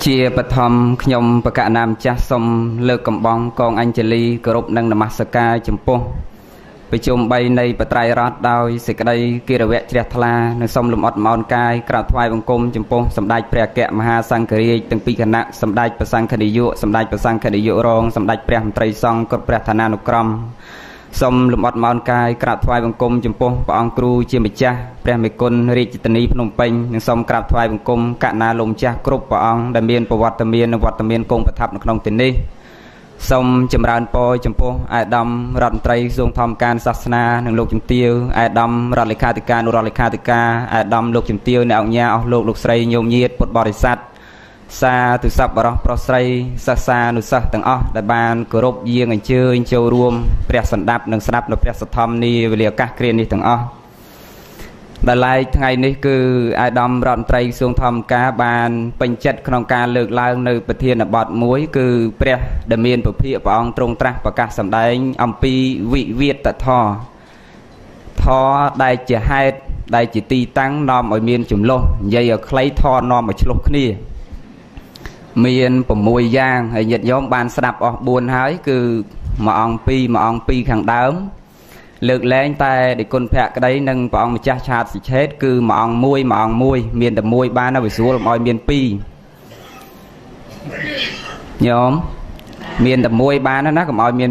ជាបឋមខ្ញុំបកណាមចាស់សូមលើកកំបងកងអញ្ជលីគោរពនិងនមស្ការចំពោះប្រជុំ3នៃបត្រៃរតដោយសេចក្តីគិរវៈជ្រះថ្លានិងសូមលំអរមោនកាយក្រាបថ្វាយបង្គំចំពោះសម្ដេចព្រះអគ្គមហាសង្ឃរាជទាំងពីរគណៈសម្ដេចព្រះសង្ឃនាយកសម្ដេចព្រះសង្ឃនាយករងសម្ដេចព្រះមន្ត្រីសង្ឃគ្រប់ព្រះឋានានុក្រមសូមលំអរមោនកាយក្រាបថ្វាយបង្គំចំពោះព្រះអង្គគ្រូជាម្ចាស់ព្រះមេគុណរាជធានីភ្នំពេញនិងសូមក្រាបថ្វាយបង្គំកណ្ណាលោកម្ចាស់គ្រប់ព្រះអង្គដែលមានប្រវត្តិមាននិងវត្តមានគង់ប្រថាប់នៅក្នុងទីនេះសូមចម្រើនពរចំពោះអាយដាមរដ្ឋមន្ត្រីក្រសួងធម្មការសាសនានិងលោកជំទាវអាយដាមរដ្ឋលេខាធិការរដ្ឋលេខាធិការអាយដាមលោកជំទាវអ្នកអង្គញាអស់លោកស្រីញោមញាតពុទ្ធបរិស័ទសាទុស័ព្ទបរោះប្រុសស្រីសិស្សានុសិស្សទាំងអស់ដែលបានគោរពយាងអញ្ជើញចូលរួមព្រះសន្តាប់និងស្ដាប់នៅព្រះសទ្ធំនាវេលាឱកាសគ្រានេះទាំងអស់ដែលឡែកថ្ងៃនេះគឺអាយដាមរដ្ឋមន្ត្រីក្រសួងធម្មការបានពេញចិត្តក្នុងការលើកឡើងនៅប្រធានបទមួយគឺព្រះដែលមានពភាកព្រះអង្គទ្រង់ត្រាស់ប្រកាសសម្ដែងអំពីវិវាទធម៌ធម៌ដែលជាហេតុដែលជាទីតាំងនាំឲ្យមានចំនួននិយាយឲ្យខ្លីធម៌នាំឲ្យឆ្លោះគ្នាមាន6យ៉ាងហើយញាតិញោមបានស្ដាប់អស់4ហើយគឺមួយអង្គ2ខាងដើមលើកលែងតែដឹកគុណភក្តីនិងព្រះអង្គម្ចាស់ឆាតសិឆេតគឺមួយអង្គមួយមានតែមួយបានហើយវាស្រួលឲ្យមាន2ញោមមានតែមួយបានណាកុំឲ្យមាន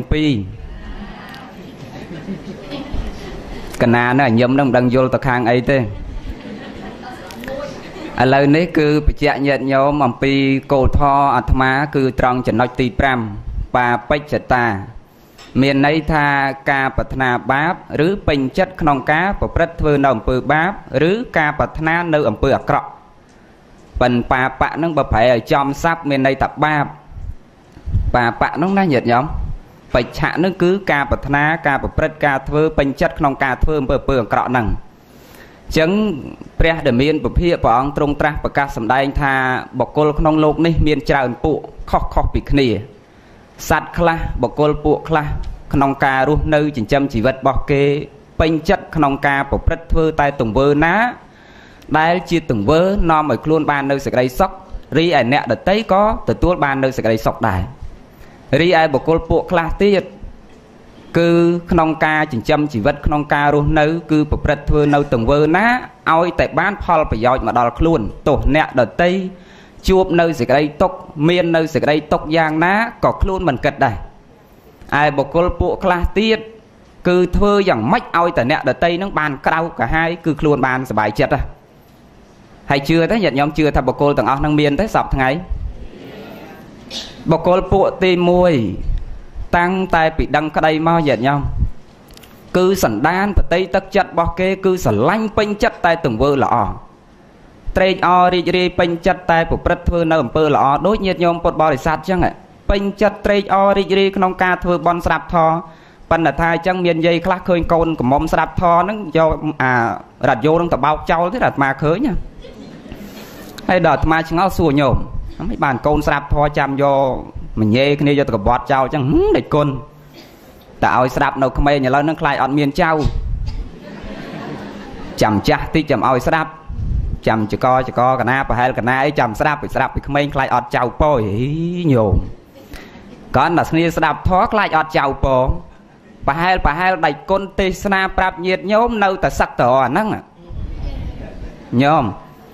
2កណានៅញឹមនឹងមិនដឹងយល់ទៅខាងអីទេឥឡូវនេះគឺបញ្ជាក់ញាតិញោមអំពីគោលធម៌អាត្មាគឺត្រង់ចំណុចទី5បាបិច្ឆតាមានន័យថាការប្រាថ្នាបាបឬពេញចិត្តក្នុងការប្រព្រឹត្តធ្វើនៅអំពើបាបឬការប្រាថ្នានៅអំពើអាក្រក់ប៉ិនបាបៈនឹងបើប្រែឲ្យចំស័ព្ទមានន័យថាបាបនោះណាញាតិញោមបិច្ឆៈនឹងគឺការប្រាថ្នាការប្រព្រឹត្តការធ្វើពេញចិត្តក្នុងការធ្វើអំពើអាក្រក់ហ្នឹងចឹងព្រះដែលមានពភាកព្រះអង្គទ្រង់ត្រាស់ប្រកាសសម្ដែងថាបុគ្គលក្នុងโลกនេះមានច្រើនពួកខុសពីគ្នាសត្វខ្លះបុគ្គលពួកខ្លះក្នុងការរស់នៅចិញ្ចឹមជីវិតរបស់គេពេញចិត្តក្នុងការប្រព្រឹត្តធ្វើតែទង្វើណាដែលជាទង្វើនាំឲ្យខ្លួនបាននៅសេចក្តីសុខរីឯអ្នកដទៃក៏ទទួលបាននៅសេចក្តីសុខដែររីឯបុគ្គលពួកខ្លះទៀតគឺក្នុងការចិញ្ចឹមជីវិតក្នុងការរស់នៅគឺប្រព្រឹត្តធ្វើនៅទង្វើណាឲ្យតែបានផលប្រយោជន៍មកដល់ខ្លួនទោះអ្នកដទៃជួបនៅសេចក្តីទុក្ខមាននៅសេចក្តីទុក្ខយ៉ាងណាក៏ខ្លួនមិនគិតដែរឯបុគ្គលពួកខ្លះទៀតគឺធ្វើយ៉ាងម៉េចឲ្យតែអ្នកដទៃនឹងបានក្រៅកាហាយគឺខ្លួនបានសុបាយចិត្តហើយជឿទេញាតិញោមជឿថាបុគ្គលទាំងអស់នឹងមានទេសពថ្ងៃបុគ្គលពួកទី1តាំងតែពីដឹងក្តីមកញាតិញោមគឺសន្តានបតីទឹកចិត្តរបស់គេគឺស្រឡាញ់ពេញចិត្តតែទង្វើល្អត្រេកអររីករាយពេញចិត្តតែប្រព្រឹត្តធ្វើនៅអំពើល្អដូចញាតិញោមពុទ្ធបរិស័ទអញ្ចឹងពេញចិត្តត្រេកអររីករាយក្នុងការធ្វើបន់ស្រាប់ធម៌ប៉ុន្តែថាអញ្ចឹងមានយាយខ្លះឃើញកូនកំមុំស្រាប់ធម៌ហ្នឹងយកអារ៉ាឌីយ៉ូហ្នឹងទៅបោកចោលទេអាត្មាឃើញហើយដល់អាត្មាឆ្ងល់សួរញោមមិនបានកូនស្រាប់ធម៌ចាំយកមញ៉េគ្នាយកទៅកបត់ចោលអញ្ចឹងដេចគុណតែឲ្យស្ដាប់នៅក្មេងឥឡូវហ្នឹងខ្លាចអត់មានចៅចាំចាស់តិចចាំឲ្យស្ដាប់ចាំចកកណាប្រហែលកណាអីចាំស្ដាប់ពីក្មេងខ្លាចអត់ចៅពោញោមគាត់តែស្ងៀស្ដាប់ធម៌ខ្លាចអត់ចៅពោប្រហែលដៃគុណទេសនាប្រាប់ញាតិញោមនៅតែសឹកតរអាហ្នឹងញោម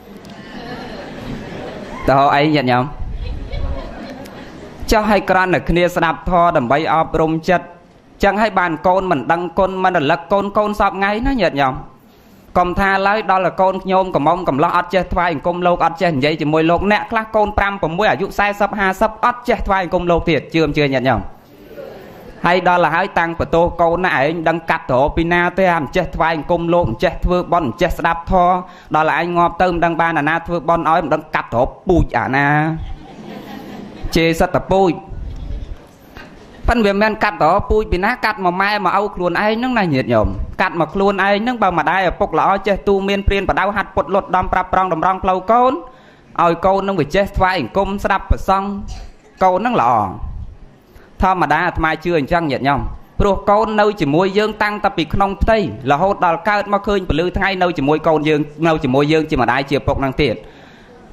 តើអីញាតិញោមចុះឲ្យក្រន់តែគ្នាស្ដាប់ធម៌ដើម្បីអប់រំចិត្តចឹងឲ្យបានកូនមិនដឹងគុណមិនរលឹកកូនសពថ្ងៃណាញាតិញោមកុំថាឡើយដល់តែកូនញោមកំមុំកំឡោះអត់ចេះថ្វាយអង្គមលោកអត់ចេះនិយាយជាមួយលោកអ្នកខ្លះកូន5 6អាយុ40 50អត់ចេះថ្វាយអង្គមលោកទៀតជឿញាតិញោមហើយដល់ទៅហើយតាំងបន្ទោសកូនណាឯងដឹងកាត់ត្រពីណាទេអាមិនចេះថ្វាយអង្គមលោកមិនចេះធ្វើបន់មិនចេះស្ដាប់ធម៌ដល់ឯងងាប់ទៅមិនដឹងបានអាណាធ្វើបន់ឲ្យមិនដឹងកាត់ត្រពូជអាណាជេរសត្វតពូជប៉ិនវាមិនកាត់តពូជពីណាកាត់មកម៉ែមកឪខ្លួនឯងហ្នឹងណាញាតិញោមកាត់មកខ្លួនឯងហ្នឹងបើម្ដាយឪពុកល្អចេះទូមានព្រានបដៅហាត់ពុតលត់ដំប្រាប់ប្រងតម្រង់ផ្លូវកូនឲ្យកូននឹងវាចេះថ្វាយអង្គមស្ដាប់ប្រសង់កូនហ្នឹងល្អធម្មតាអាត្មាជឿអញ្ចឹងញាតិញោមព្រោះកូននៅជាមួយយើងតាំងតែពីក្នុងផ្ទៃរហូតដល់កើតមកឃើញពលឺថ្ងៃនៅជាមួយកូនយើងនៅជាមួយយើងជាម្ដាយជាឪពុកហ្នឹងទៀត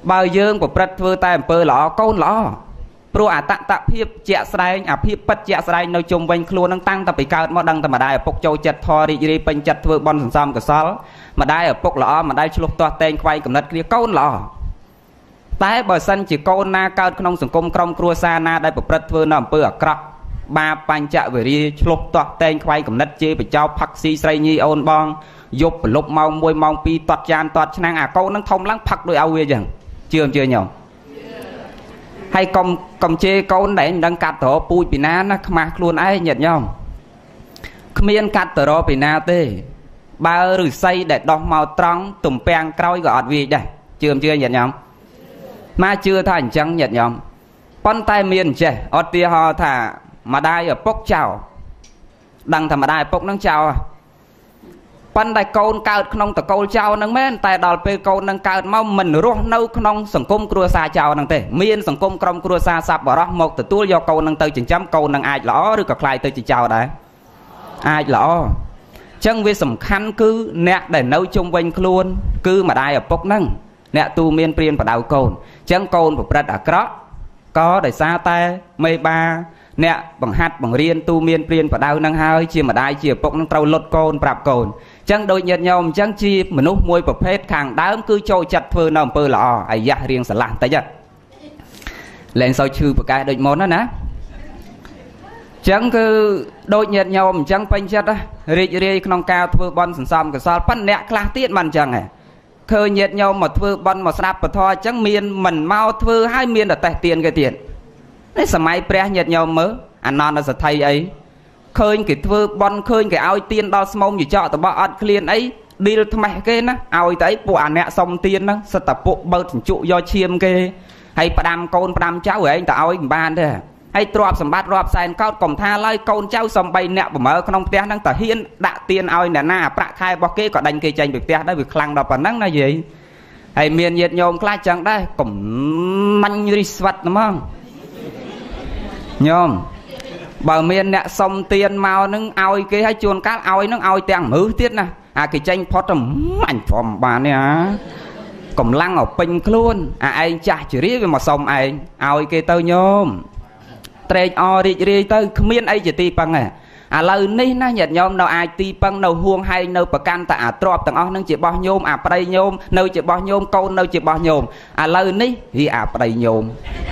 បើយើងប្រព្រឹត្តធ្វើតែអំពើល្អកូនល្អព្រោះអតតភាពជាក់ស្ដែងអាភាពពិតជាក់ស្ដែងនៅជុំវិញខ្លួននឹងតាំងតែពីកើតមកដឹងតែម្ដាយឪពុកចូលចិត្តធររីករាយពេញចិត្តធ្វើបន់សន្សំកុសលម្ដាយឪពុកល្អម្ដាយឆ្លុះទាស់តែងខ្វែងកំណត់គ្នាកូនល្អតែបើសិនជាកូនណាកើតក្នុងសង្គមក្រុមគ្រួសារណាដែលប្រព្រឹត្តធ្វើនៅអំពើអាក្រក់បាបបញ្ចវេរាឆ្លុះទាស់តែងខ្វែងកំណត់ជេរបចោផឹកស៊ីស្រីញីអូនបងយប់ប្រលប់ម៉ោង1ម៉ោង2ទាត់ចានទាត់ឆ្នាំងអាកូននឹងធំឡើងផឹកដោយឲ្យវាចឹងជឿមិនជឿញោមហើយកុំជេរកូនដែលមិនដឹងកាត់ត្រពូជពីណាណាខ្មាស់ខ្លួនឯងញាតិញោមគ្មានកាត់ត្រពីណាទេបើឫស្សីដែលដោះមកត្រង់ទំពាំងក្រោយក៏អត់វាយដែរជឿមិនជឿញាតិញោមមកជឿថាអញ្ចឹងញាតិញោមប៉ុន្តែមានចេះឧទាហរណ៍ថាម្ដាយឪពុកចៅដឹងថាម្ដាយឪពុកនឹងចៅប៉ុន្តែកូនកើតក្នុងតកូលចៅនឹងមែនតែដល់ពេលកូននឹងកើតមកមិនរស់នៅក្នុងសង្គមគ្រួសារចៅនឹងទេមានសង្គមក្រុមគ្រួសារសប្បុរសមកទទួលយកកូននឹងទៅចិញ្ចឹមកូននឹងអាចល្អឬក៏ខ្លាយទៅជាចៅដែរអាចល្អអញ្ចឹងវាសំខាន់គឺអ្នកដែលនៅជុំវិញខ្លួនគឺម្ដាយឪពុកនឹងអ្នកទូមានព្រានបដៅកូនអញ្ចឹងកូនប្រព្រឹត្តអាក្រក់ក៏ដោយសារតែមេបាអ្នកបង្ហាត់បង្រៀនទូមានព្រានបដៅនឹងហើយជាម្ដាយជាឪពុកនឹងត្រូវលុតកូនប្រាប់កូនអញ្ចឹងដូចញាតិញោមអញ្ចឹងជាមនុស្សមួយប្រភេទខាងដើមគឺចូលចិត្តធ្វើនៅអំពើល្អអាយ៉ាស់រៀងស្រឡះបន្តិចលែងសូវឈឺប្រកែកដូចមុនណាអញ្ចឹងគឺដូចញាតិញោមអញ្ចឹងពេញចិត្តរីករាយក្នុងការធ្វើបន់សន្សំកុសលប៉ុន្តែអ្នកខ្លះទៀតមិនអញ្ចឹងហ៎ឃើញញាតិញោមមកធ្វើបន់មកស្ដាប់ពធអញ្ចឹងមានមិនមកធ្វើហើយមានតែតេះទៀនគេទៀតនេះសម័យព្រះញាតិញោមមើលអនន្តសទ្ធិអីឃើញគេធ្វើបន់ឃើញគេឲ្យទៀនដល់ស្មុំចកតបអត់ឃ្លានអីឌីលថ្មេះគេណាឲ្យតែអីពួកអាអ្នកសុំទៀនហ្នឹងសិតតែពួកបើកជញ្ជក់យកឈាមគេហើយផ្ដាំកូនផ្ដាំចៅឯងទៅឲ្យមិនបានទេហើយទ្រព្យសម្បត្តិរាប់សែនកោតកុំថាឡើយកូនចៅសំបីអ្នកបំរើក្នុងផ្ទះហ្នឹងតែហ៊ានដាក់ទៀនឲ្យអ្នកណាអាប្រាក់ខែរបស់គេក៏ដេញគេចេញពីផ្ទះដែរវាខ្លាំងដល់ប៉ុណ្ណឹងណាយាយហើយមានញាតិញោមខ្លះចឹងដែរកុំមាញ់រិះស្វិតហ្មងញោមបើមានអ្នកសុំទៀនមកនឹងឲ្យគេឲ្យជួនកាលឲ្យនឹងឲ្យទាំងមើលទៀតណាអាគេចេញផុតទៅអញព្រមបាននេះកម្លាំងឲ្យពេញខ្លួនអាឯងចាស់ជ្រាវាមកសុំឯងឲ្យគេទៅញោមត្រេកអររីករាយទៅគ្មានអីជាទីពឹងទេឥឡូវនេះណាញាតិញោមនៅអាចទីពឹងនៅហួងហែងនៅប្រកាន់តែអាទ្របទាំងអស់នឹងជាបោះញោមអាប្តីញោមនៅជាបោះញោមកូននៅជាបោះញោមឥឡូវនេះហីអាប្តីញោម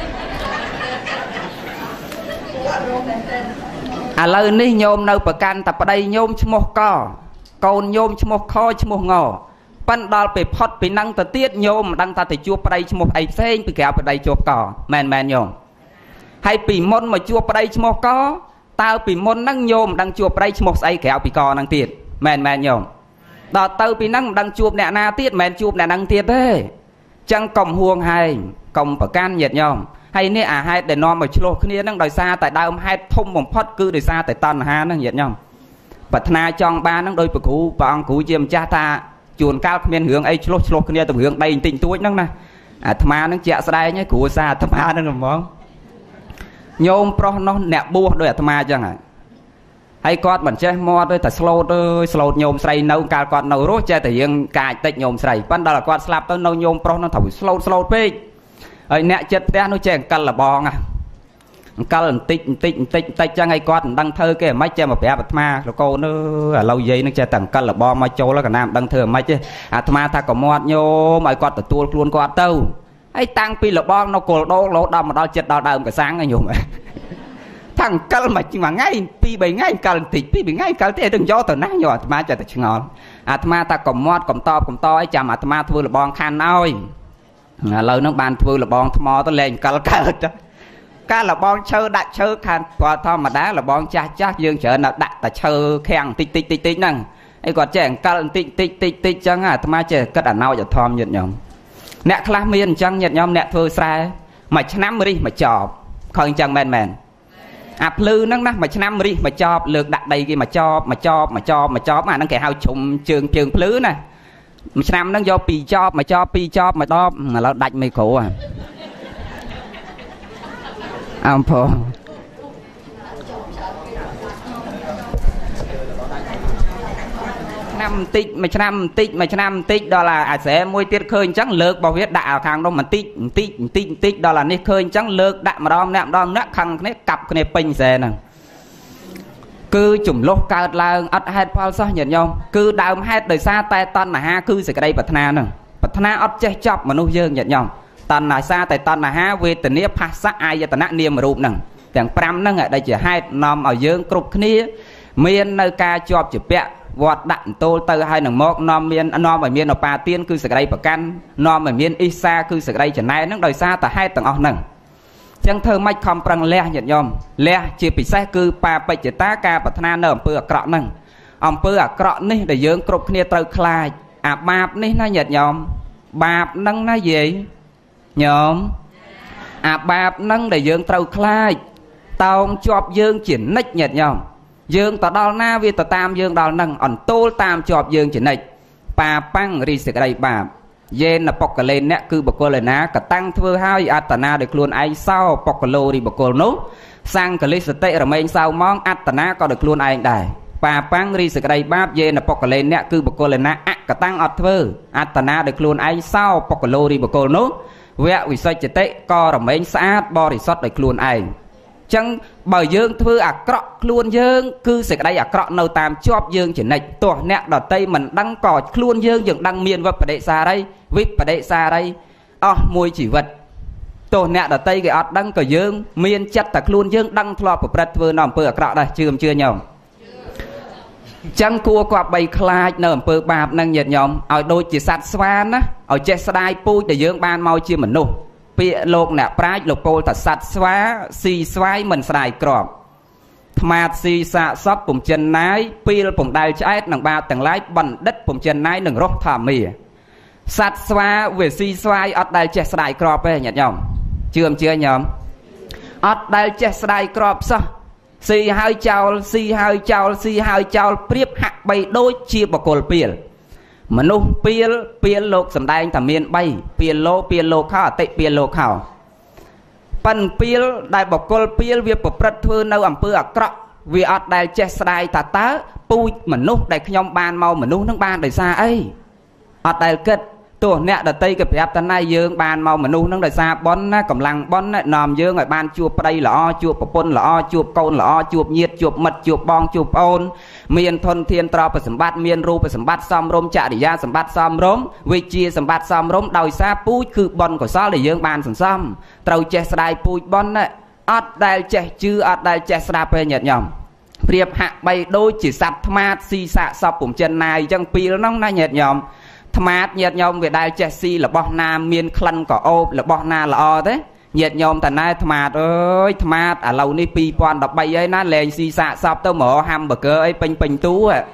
ឥឡូវនេះញោមនៅប្រកាន់តែប្តីញោមឈ្មោះកកូនញោមឈ្មោះខឈ្មោះងប៉ិនដល់ពេលផុតពីនឹងទៅទៀតញោមមិនដឹងថាទៅជួបប្តីឈ្មោះអីផ្សេងពីក្រៅប្តីជួបកមែនញោមហើយពីមុនមកជួបប្តីឈ្មោះកតើពីមុនហ្នឹងញោមមិនដឹងជួបប្តីឈ្មោះស្អីក្រៅពីកហ្នឹងទៀតមែនញោមដល់ទៅពីហ្នឹងមិនដឹងជួបអ្នកណាទៀតមិនមែនជួបអ្នកហ្នឹងទៀតទេចឹងកុំហួងហែងកុំប្រកាន់ញាតិញោមហើយនេះអាហេតុដែលនាំមកឆ្លោះគ្នាហ្នឹងដោយសារតែដើមហេតុធំបំផុតគឺដោយសារតែតណ្ហាហ្នឹងញាតិញោមប្រាថ្នាចង់បានហ្នឹងដោយព្រះគ្រូព្រះអង្គគ្រូជាម្ចាស់ថាជួនកាលគ្មានរឿងអីឆ្លោះគ្នាទៅរឿងដីបន្តិចតួចហ្នឹងណាអាត្មាហ្នឹងជាក់ស្ដែងឯងគ្រូសាអាត្មាហ្នឹងហ្មងញោមប្រុសនោះអ្នកបួសដោយអាត្មាអញ្ចឹងហើយគាត់មិនចេះមាត់ទេតែស្លូតអើយស្លូតញោមស្រីនៅកាលគាត់នៅរស់ចេះតែរឿងកាចតិចញោមស្រីប៉ុន្តែដល់គាត់ស្លាប់ទៅនៅញោមប្រុសនោះត្រូវស្លូតពេកហើយអ្នកចិត្តផ្ទះនោះចេះអង្កលលបងអង្កលបន្តិចចឹងហើយគាត់មិនដឹងធ្វើគេមិនចេះមកប្រាប់អាត្មាលោកកូនអើឥឡូវយាយនឹងចេះតែអង្កលលបងមកចូលកណាមិនដឹងធ្វើមិនទេអាត្មាថាកុំមាត់ញោមឲ្យគាត់ទទួលខ្លួនគាត់ទៅហើយតាំងពីលបងនៅគល់ដោរហូតដល់មកដល់ចិត្តដល់ដើមកសាំងញោមថាអង្កលមួយថ្ងៃ2 3ថ្ងៃអង្កលបន្តិច2 3ថ្ងៃអង្កលទេទៅយកទៅណាញោមអាត្មាចេះតែឆ្ងល់អាត្មាថាកុំមាត់កុំតបឲ្យចាំអាត្មាធ្វើលបងខាន់ឲ្យឥឡូវហ្នឹងបានធ្វើលបងថ្មទៅលែងអង្កលកើតការលបងឈើដាក់ឈើខាងគាត់ធម្មតាលបងចាស់យើងច្រើនតែដាក់តែឈើខាំងតិចហ្នឹងអីគាត់ចេះអង្កលតិចចឹងអាត្មាចេះគិតអណោចអធមញាតិញោមអ្នកខ្លះមានអញ្ចឹងញាតិញោមអ្នកធ្វើស្រែមួយឆ្នាំរិះមួយចប់ឃើញអញ្ចឹងមែនអាភ្លឺហ្នឹងណាមួយឆ្នាំរិះមួយចប់លើកដាក់ដីគេមួយចប់អាហ្នឹងគេហៅជ្រុំជើងភ្លឺណាមួយឆ្នាំហ្នឹងយក2ចប់មួយចប់2ចប់មួយដបឥឡូវដាច់មីក្រូអំផណ năm tích mà năm tích đó là sẽ môi tiết khơi trắng lược bảo viết đại khang đông mà tích đó là nít khơi trắng lược đại mà đom nát khăng cái cặp cái pin xe nè cứ chủng lô cao là ắt hết bao sao nhận nhau cứ đào hết đời xa tay tan là ha cứ sẽ cái đây bật na nè bật na ắt che chọc mà nuôi dương nhận nhau tan là xa tay tan là ha về tình nghĩa phát sắc ai giờ tan nát niềm mà rụp nè chẳng pram nè đây chỉ hai nằm ở dương cục kia miền nơi ca chọc chỉ bẹ vọt đạn tô từ hai nằng mốc nòm miền ở miền ở pa tiên cứ sẽ cái đây bậc căn nòm ở miền isa cứ sẽ cái đây chẳng này nó đời xa ta hai tầng ở nằng chẳng thơ mạch không prang le nhận nhom le chỉ bị sai cứ pa bạch chỉ ta ca bát na nở bừa cọ nằng ông bừa cọ ní để dương cục kia từ khai bạp ní nó nhận nhom bạp nâng nó gì nhom bạp nâng để dương từ khai tao chọp dương chuyển nách nhận nhom dương ta đào na vì ta tam dương đào nâng ẩn tô tam chọp dương chuyển nách pa păng ri sẽ cái đây bạp dên là bọc lên nè cứ bọc lên ná cả tăng thưa hai atana được luôn ai sao bọc lô đi bọc nốt sang cái lịch tệ rồi mấy sao mong atana có được luôn ai đại pa pang ri cái đây báp dên là bọc lên nè cứ bọc lên ná cả tăng ọt thưa atana được luôn ai sao bọc lô đi bọc nốt vẽ vì sao tệ có rồi mấy sát bo thì sót được luôn ai chẳng bởi dương thưa cọ luôn dương cứ sẽ cái đây cọ nâu tam chọp dương chỉ này tổ nẹt đỏ tây mình đăng cỏ luôn dương dừng đăng miền vật đệ xa đây vip và đệ xa đây mùi chỉ vật tổ nẹt đỏ tây cái đăng cỏ dương miền chặt tạc luôn dương đăng thọ của bật vừa nằm bừa cọ đây chưa nhom chẳng cua quạt bay khai nở bừa bạp năng nhiệt nhom ở đôi chỉ sạt xoan á ở che sai pui để dương ban mau chia mình nô bịa lục nè prái lục cô ta sạt xóa xì xoay mình xài cọp mà xì xạ sắp bùng chân nái pil bùng đai trái nằng ba tầng lái bẩn đất bùng chân nái nằng rót thả mì sạt xóa về xì xoay ở đây che xài cọp ấy nhặt nhom chưa nhom ở đây che xài cọp sao xì hai chào priếp hạ bay đôi chia bọc cột pil mà nô pil lục sầm đai thầm miền bay pil lô khao tệ pil lô khao pan pil đại bọc col pil việc bộc bật thưa nâu ẩm pư cọ vì ở đại che sai ta tá pui mà nô đại nhom ban mau mà nô nước ban đời xa ấy ở đại kết tổ nẹt ở tây cái bẹp tân này dương ban mau mà nô nước đời xa bón cầm lăng bón nòm dương ở ban chuột đây là chuột pôn là chuột côn là chuột nhiệt chuột mật chuột bong chuột ôn miền thôn thiên trò và sầm bát miền ru và sầm bát xóm rôm chạ để ra sầm bát xóm rôm vì chia sầm bát xóm rôm đòi xa pui cứ bon của sao để dương ban sầm xóm trâu che sài pui bon này ắt đại che chứ ắt đại che sài pe nhật nhom priệp hạ bay đôi chỉ sạt mát xì xạ sập bụng chân này chẳng pi nó na nhật nhom mát nhật nhom về đại che xì là bò nam miền khăn cỏ ô là bò na là o thế nhiệt nhom thành nay thmát ơi thmát à lâu ní pi pon đập bay ấy ná lên xì xạ sập tao mở hamburger ấy pin tú à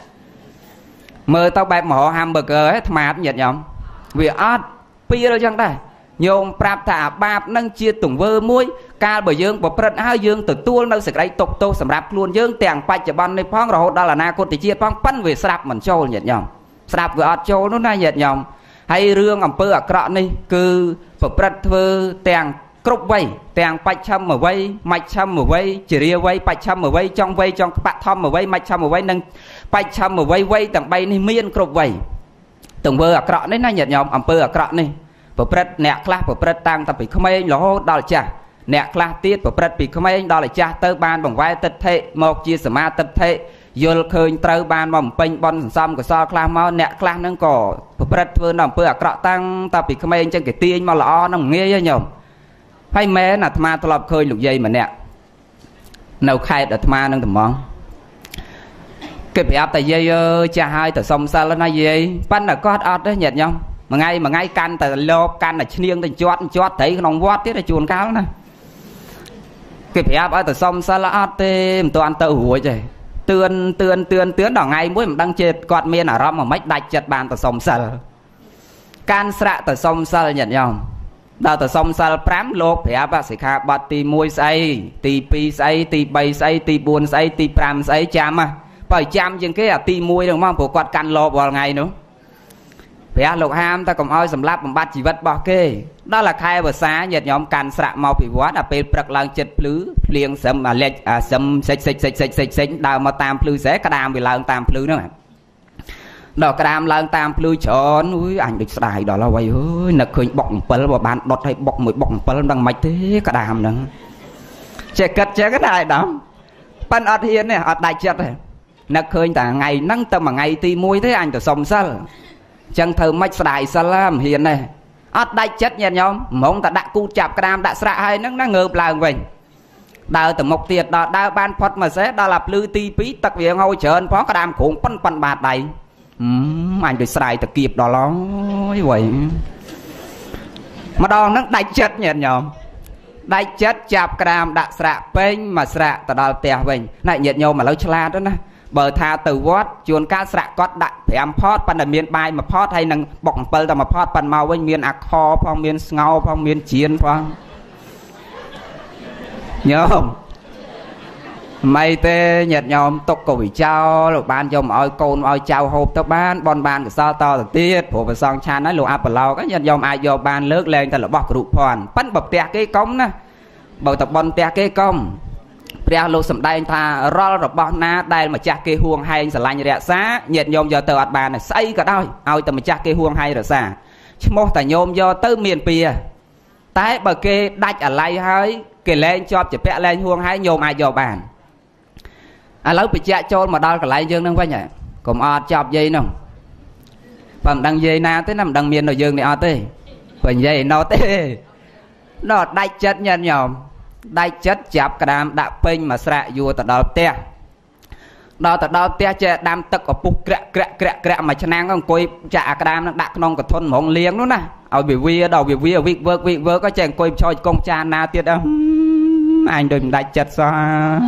mơ tao bẹp mở hamburger ấy thmát nhiệt nhom vì át pi rồi chẳng đây nhom prap thả bạp nâng chia tùng vơ muối ca bởi dương bộc bật hai dương từ tua nâng sực đây tục tô sầm rạp luôn dương tèng bạch cho ban này phong rồi đó là na con thì chia phong phân về sạp mình trâu nhiệt nhom sạp vừa át trâu nó na nhiệt nhom hay rương ẩm pơ cọ này cứ bộc bật vơ tèng cục vây tèng bạch châm ở vây mạch châm ở vây chỉ ria vây bạch châm ở vây trong bạc thom ở vây mạch châm ở vây nâng bạch châm ở vây tầng bay này miên cục vây từng vơ ở cọ đấy na nhiệt nhom ẩm pơ ở cọ này bộc bật nẹt class bộc bật tăng tập bị không ai lỗ đào chả nẹt class tiết bộc bật bị không ai đào lại chả tơ ban bằng vai tật thệ một chia sẻ ma tật thệ vô khơi tơ ban bằng pin bon xăm của so class mau nẹt class nâng cỏ bộc bật vơ nằm pơ ở cọ tăng tập bị không ai trên cái tiên mà lọ nằm nghe nhom hay mẹ là thma tập khơi lục dây mà nè nấu khai để thma nâng tầm món cái bẹp tại dây cha hai từ sông xa lên này dây pan là có ọt đấy nhật nhau mà ngay can từ lô can là chiêng từ chót thấy cái nòng vót thế là chuồn cáo nè cái bẹp ở từ sông xa là ọt tê toàn tự hủi vậy tươn đỏ ngay mỗi mình đang chơi quạt miên ở rong mà mấy đạch chật bàn từ sông xa can sạ từ sông xa nhật nhau đào từ sông xa prám lột thì áp sẽ khá bát tì mùi say tì pi say tì bay say tì buồn say tì pram say chăm à bởi chăm những cái tì mùi được không của quạt căn lột vào ngày nữa phải lục ham ta còn ơi sầm láp bằng bát chỉ vật bỏ kê đó là khai bờ xá nhật nhóm can sạ màu bị quá là pe bật lang chật plứ liền sầm mà lệch sầm xích đào mà tam plứ sẽ cả đàm bị lang tam plứ nữa đỏ cam lang tam plư tròn ui anh được xài đó là vậy ơi nè khơi bọc pel và bàn đọt hay bọc một bọc pel đang mạch thế cả đàm nữa chạy cật chạy cái này đó pan ọt hiền này ọt đại chất này nè khơi ta ngày nắng tâm mà ngày ti muối thế anh ta sống sao chẳng thơ mạch xài salam hiền này ọt đại chất nha nhóm mong ta đã cu chạp cam đã xạ hay nó ngợp lại mình đào từ một tiệt đó đào ban phật mà sẽ đào lập lư ti pí tắc việc ngồi trơn phó cái đam khủng phân bạt đầy anh được xài từ kịp đó lo vậy mà đo nó đại chất nhỉ nhom đại chất chạp cam đã xạ pênh mà xạ từ đào tè mình này nhiệt nhau mà lâu chla đó nè bờ tha từ vót chuồn cá xạ cót đại em phót pan là miền bài mà phót hay năng bọc pel mà phót pan màu với miền ạc kho phong miền ngao phong miền chiến phong nhớ không mày tê nhật nhom tục cổ bị trao rồi ban cho mọi con mọi trao hộp tới ban bon ban của sao to tiết của bà son chan nói lụa áp lao các nhật nhom ai do ban lướt lên ta là bọc rụp hoàn bắn bập tè cái cống nè bầu tập bon tè cái cống bia lô sầm đai tha rol rồi bon na đai mà chặt cái huông hay sờ lanh rẽ xá nhật nhom giờ tờ bàn này xây cả đôi ao tờ mà chặt cái huông hay rồi xa mô ta nhom do tới miền pìa tái bờ kê đạch ở lại hơi kể lên cho chỉ vẽ lên huông hay nhôm ai dò bàn lấy bị chạy trôn mà đo cả lại dương nâng với nhỉ cùng chọc dây nông phần đăng dây na tới nằm đăng miền nội dương này tê phần dây nó tê nó đại chất nhân nhom đại chất chạp cả đám đã pênh mà sạ vua tờ đo te che đam tật ở bục kẹt mà chân năng con coi chả cả đám nó đặt non cái thôn mỏng liếng nữa nè ở bị vi đầu bị vi vơ có chèn coi cho con cha na tiệt đâu anh đừng đại chất sao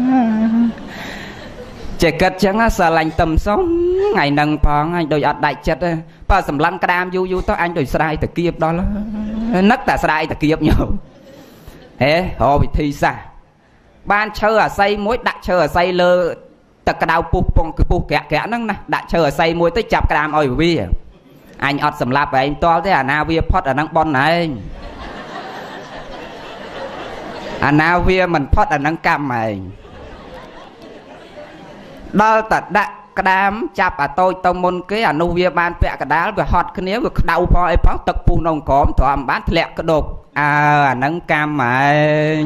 trẻ cất chẳng á sợ lành tầm sống ngày nâng phong anh đôi ọt đại chất và sầm lăng cả đám du tới anh đôi sai từ kiếp đó là nấc ta sai từ kiếp nhiều thế họ bị thi xa ban chơi ở xây mối đặt chơi ở xây lơ tật cái đau pục pong cái pục kẹt nâng nè đặt chơi ở xây mối tới chập cái đám ơi vi anh ọt sầm lạp anh to thế à na vi pot ở nâng bon này à na vi mình pot ở nâng cam mày đo tật đã cái đám chập à tôi tông môn cái à nu vi ban vẽ cái đá về hot cái nếu về đau po ấy phóng tật pu nông cóm thòm bán lẹ cái đột à nâng cam mày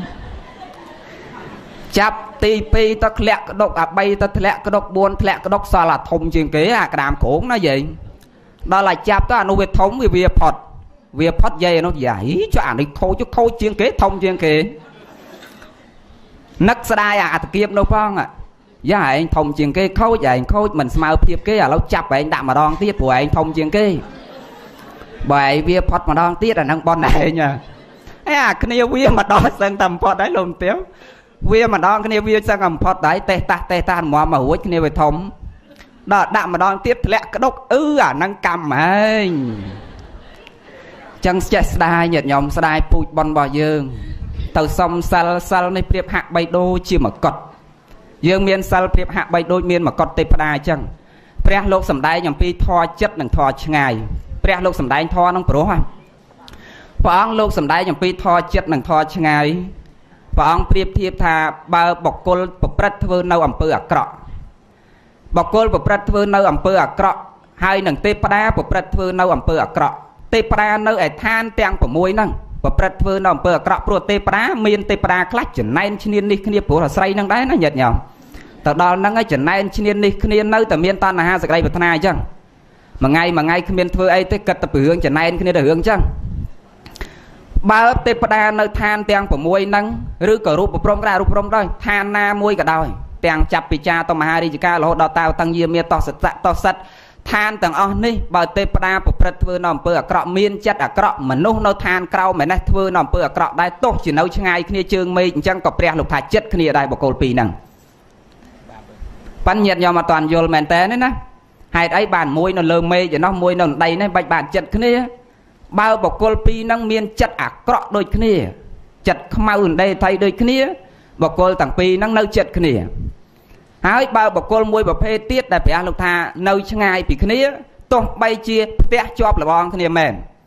chập ti pi ta lẹ cái đột à bay ta lẹ cái đột buôn lẹ cái đột sao là thông chuyện kế à cái đám khốn nó gì đó là chập đó nu vi thống vi phật dây nó giải cho ảnh đi khâu chứ khâu chuyện kế thông chuyện kế nấc sai à kiếp đâu phong à giá anh thông chuyện kế khâu vậy anh khâu mình mau thiệp kế à lâu chập anh đạm mà đòn tiết của anh thông chuyện kế bài vi phật mà đòn tiết là năng bon này nha à cái này vi mà đòn sang tầm phật đấy luôn tiếng vi mà đòn cái này vi sang tầm phật đấy tê ta mà húi cái này về thông đó đạm mà đòn tiết lẹ cái đốc à năng cầm anh chẳng chết đai nhật nhom đai pui bon bò dương tàu sông sal này priệp hạ bay đô chia mà cọt dương miền sal priệp hạ bay đôi miền mà cọt tê đai chẳng pre lục sầm đai nhom pi thò chất đằng thò ngày pre lục sầm đai thò nông pro ha phong lục sầm đai nhom pi thò chất đằng thò ngày phong priệp thiệp thà ba bọc côn bọc prát thưa nâu ẩm pư à cọ bọc côn bọc prát thưa nâu ẩm pư à cọ hai đằng tê đai bọc prát thưa nâu ẩm pư à cọ tê pra nơi ở than tang của môi nâng và prật vừa nằm bờ cọ pro tê pra miên tê pra clutch chuyển nay chinh đi kia của là say nâng đấy nó nhật nhở từ đó nâng ấy chuyển nay chinh đi kia nơi từ miên tan là ha sợi đây vật này chăng mà ngay miên thưa ấy tê cật tập hướng chuyển nay kia để hướng chăng ba tê pra nơi than tang của môi nâng rư cờ rụp rong đó than na môi cả đôi tang chập picha to ma đi ca lỗ đào tao tăng nhiêu miên to sắt than tầng on ní bà tê pra bật thưa nằm bờ cọ miên chất à cọ mà nô than cao mà này thưa nằm bờ cọ đây tốt chỉ nấu ngay kia chương mây chẳng có pre lục thạch chất kia đây bộ cột pì nằng pan nhiệt nhau mà toàn vô mền té đấy nè hai đấy bàn môi nó lơ mê và nó môi nó đầy này bạch bàn chất kia bao bộ cột pì nằng miên chất à cọ đôi kia chất mau đây thay đôi kia bộ cột tầng pì nằng nấu chất kia hãy bao bọc côn môi bọc phê tiết đại phải lục thà nơi ngay bị kia tốt bay chia té chọp là bong kia mền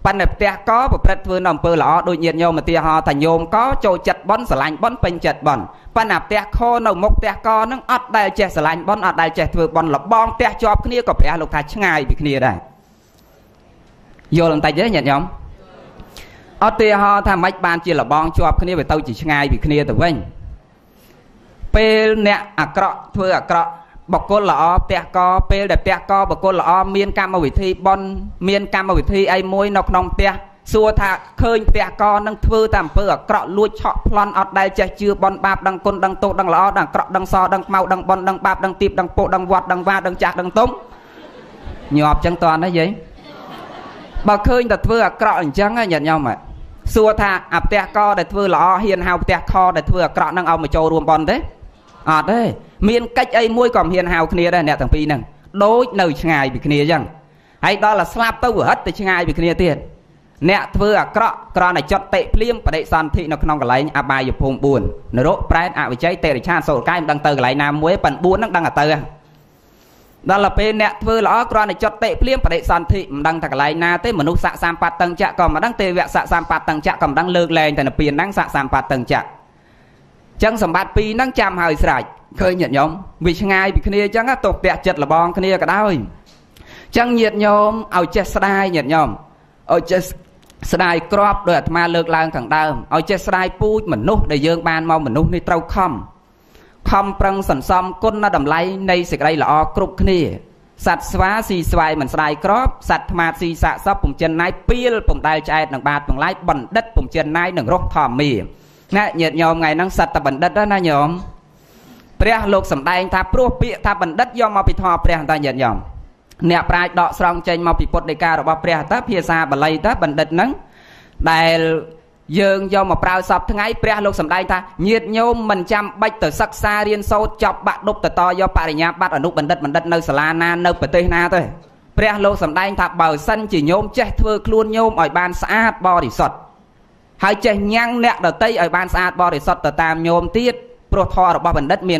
ប៉ុន្តែផ្ទះកប្រព្រឹត្តធ្វើនៅអំពើល្អដូចញាតិញោមឧទាហរណ៍ថាញោមកចូលចិត្តបន់ស្រឡាញ់បន់ពេញចិត្តបន់ប៉ុន្តែផ្ទះខនៅមុខផ្ទះកហ្នឹងអត់ដែលចេះស្រឡាញ់បន់អត់ដែលចេះធ្វើបន់លបងផ្ទះជាប់គ្នាក៏ព្រះលោកថាឆ្ងាយពីគ្នាដែរយល់បន្តិចទេញាតិញោមឧទាហរណ៍ថាម៉េចបានជាលបងជាប់គ្នាវាទៅជាឆ្ងាយពីគ្នាទៅវិញពេលអ្នកអាក្រក់ធ្វើអាក្រក់បកគលល្អផ្ទះកពេលដែលផ្ទះកបកគលល្អមានកម្មវិធីបន់មានកម្មវិធីអីមួយនៅក្នុងផ្ទះសួរថាឃើញផ្ទះកនឹងធ្វើតែអំពើអាក្រក់លួចឆក់ប្លន់អត់ដែលចេះជឿបន់បាបដឹងគុណដឹងទោសដឹងល្អដឹងអាក្រក់ដឹងសដឹងខ្មៅដឹងបន់ដឹងបាបដឹងទីបដឹងពោដឹងវត្តដឹងវាដឹងចាស់ដឹងទុំញាប់ចឹងតន់ណាយាយបើឃើញតែធ្វើអាក្រក់អញ្ចឹងញាតិញោមសួរថាអាផ្ទះកដែលធ្វើល្អហ៊ានហៅផ្ទះខដែលធ្វើអាក្រក់នឹងឲ្យមកចូលរួមបន់ទេអត់ទេមានកិច្ចអីមួយក៏ហ៊ានហៅគ្នាដែរអ្នកទាំងពីរហ្នឹងដូចនៅឆ្ងាយពីគ្នាអញ្ចឹងហើយដល់តែស្លាប់ទៅវាហិតទៅឆ្ងាយពីគ្នាទៀតអ្នកធ្វើអាក្រក់គ្រាន់តែចុតតិភ្លាមបដិសន្ធិនៅក្នុងកន្លែងអបាយភូមិ4នរកប្រែតអវិជ័យតិរិឆានសូរកាយមិនដឹងទៅកន្លែងណាមួយប៉ុន្តែ4ហ្នឹងដឹងតែទៅដល់ទៅពេលអ្នកធ្វើល្អគ្រាន់តែចុតតិភ្លាមបដិសន្ធិមិនដឹងតែកន្លែងណាទេមនុស្សស័កសម្បត្តិតឹងចៈក៏មិនដឹងទេវៈស័កសម្បត្តិតឹងចៈក៏មិនដឹងលើកលែងតែនៅពៀនហ្នឹងស័កសម្បត្តិតឹងចៈចឹងសម្បត្តិពីរហ្នឹងចាំហើយស្រេចឃើញញាតិញោមវាឆ្ងាយពីគ្នាអញ្ចឹងទោះពាក់ចិត្តលបងគ្នាក៏ដោយអញ្ចឹងញាតិញោមឲ្យចេះស្ដាយញាតិញោមឲ្យចេះស្ដាយក្របដោយអាត្មាលើកឡើងខាងដើមឲ្យចេះស្ដាយពូជមនុស្សដែលយើងបានមកមនុស្សនេះត្រូវខំប្រឹងសន្សំគុណតម្លៃនៃសេចក្តីល្អគ្រប់គ្នាសត្វស្វាស៊ីស្វាយមិនស្ដាយក្របសត្វថ្មាតស៊ីសាកសពពំចិនណាយពៀលពំដែលឆ្អែតនឹងបាតទាំងឡាយបណ្ឌិតពំចិនណាយនឹងរស់ធម្មាណាញាតិញោមថ្ងៃហ្នឹងសត្វតែបណ្ឌិតណាញោមព្រះលោកសម្ដែងថាព្រោះពាក្យថាបណ្ឌិតយកមកពីធម៌ព្រះតើញាតិញោមអ្នកប្រាជ្ញដកស្រង់ចេញមកពីពុទ្ធដីការបស់ព្រះតើភាសាបាលីតើបណ្ឌិតហ្នឹងដែលយើងយកមកប្រើសពថ្ងៃព្រះលោកសម្ដែងថាញាតិញោមមិនចាំបាច់ទៅសិក្សារៀនសូត្រចប់បាក់ដប់ទៅតយកបរិញ្ញាបត្រអនុបណ្ឌិតនៅសាលាណានៅប្រទេសណាទេព្រះលោកសម្ដែងថាបើសិនជាញោមចេះធ្វើខ្លួនញោមឲ្យបានស្អាតបរិសុទ្ធហើយចេះញ៉ាំងអ្នកដតីឲ្យបានស្អាតបរិសុទ្ធទៅតាមញោមទៀតព្រោះធម៌របស់បណ្ឌិតមាន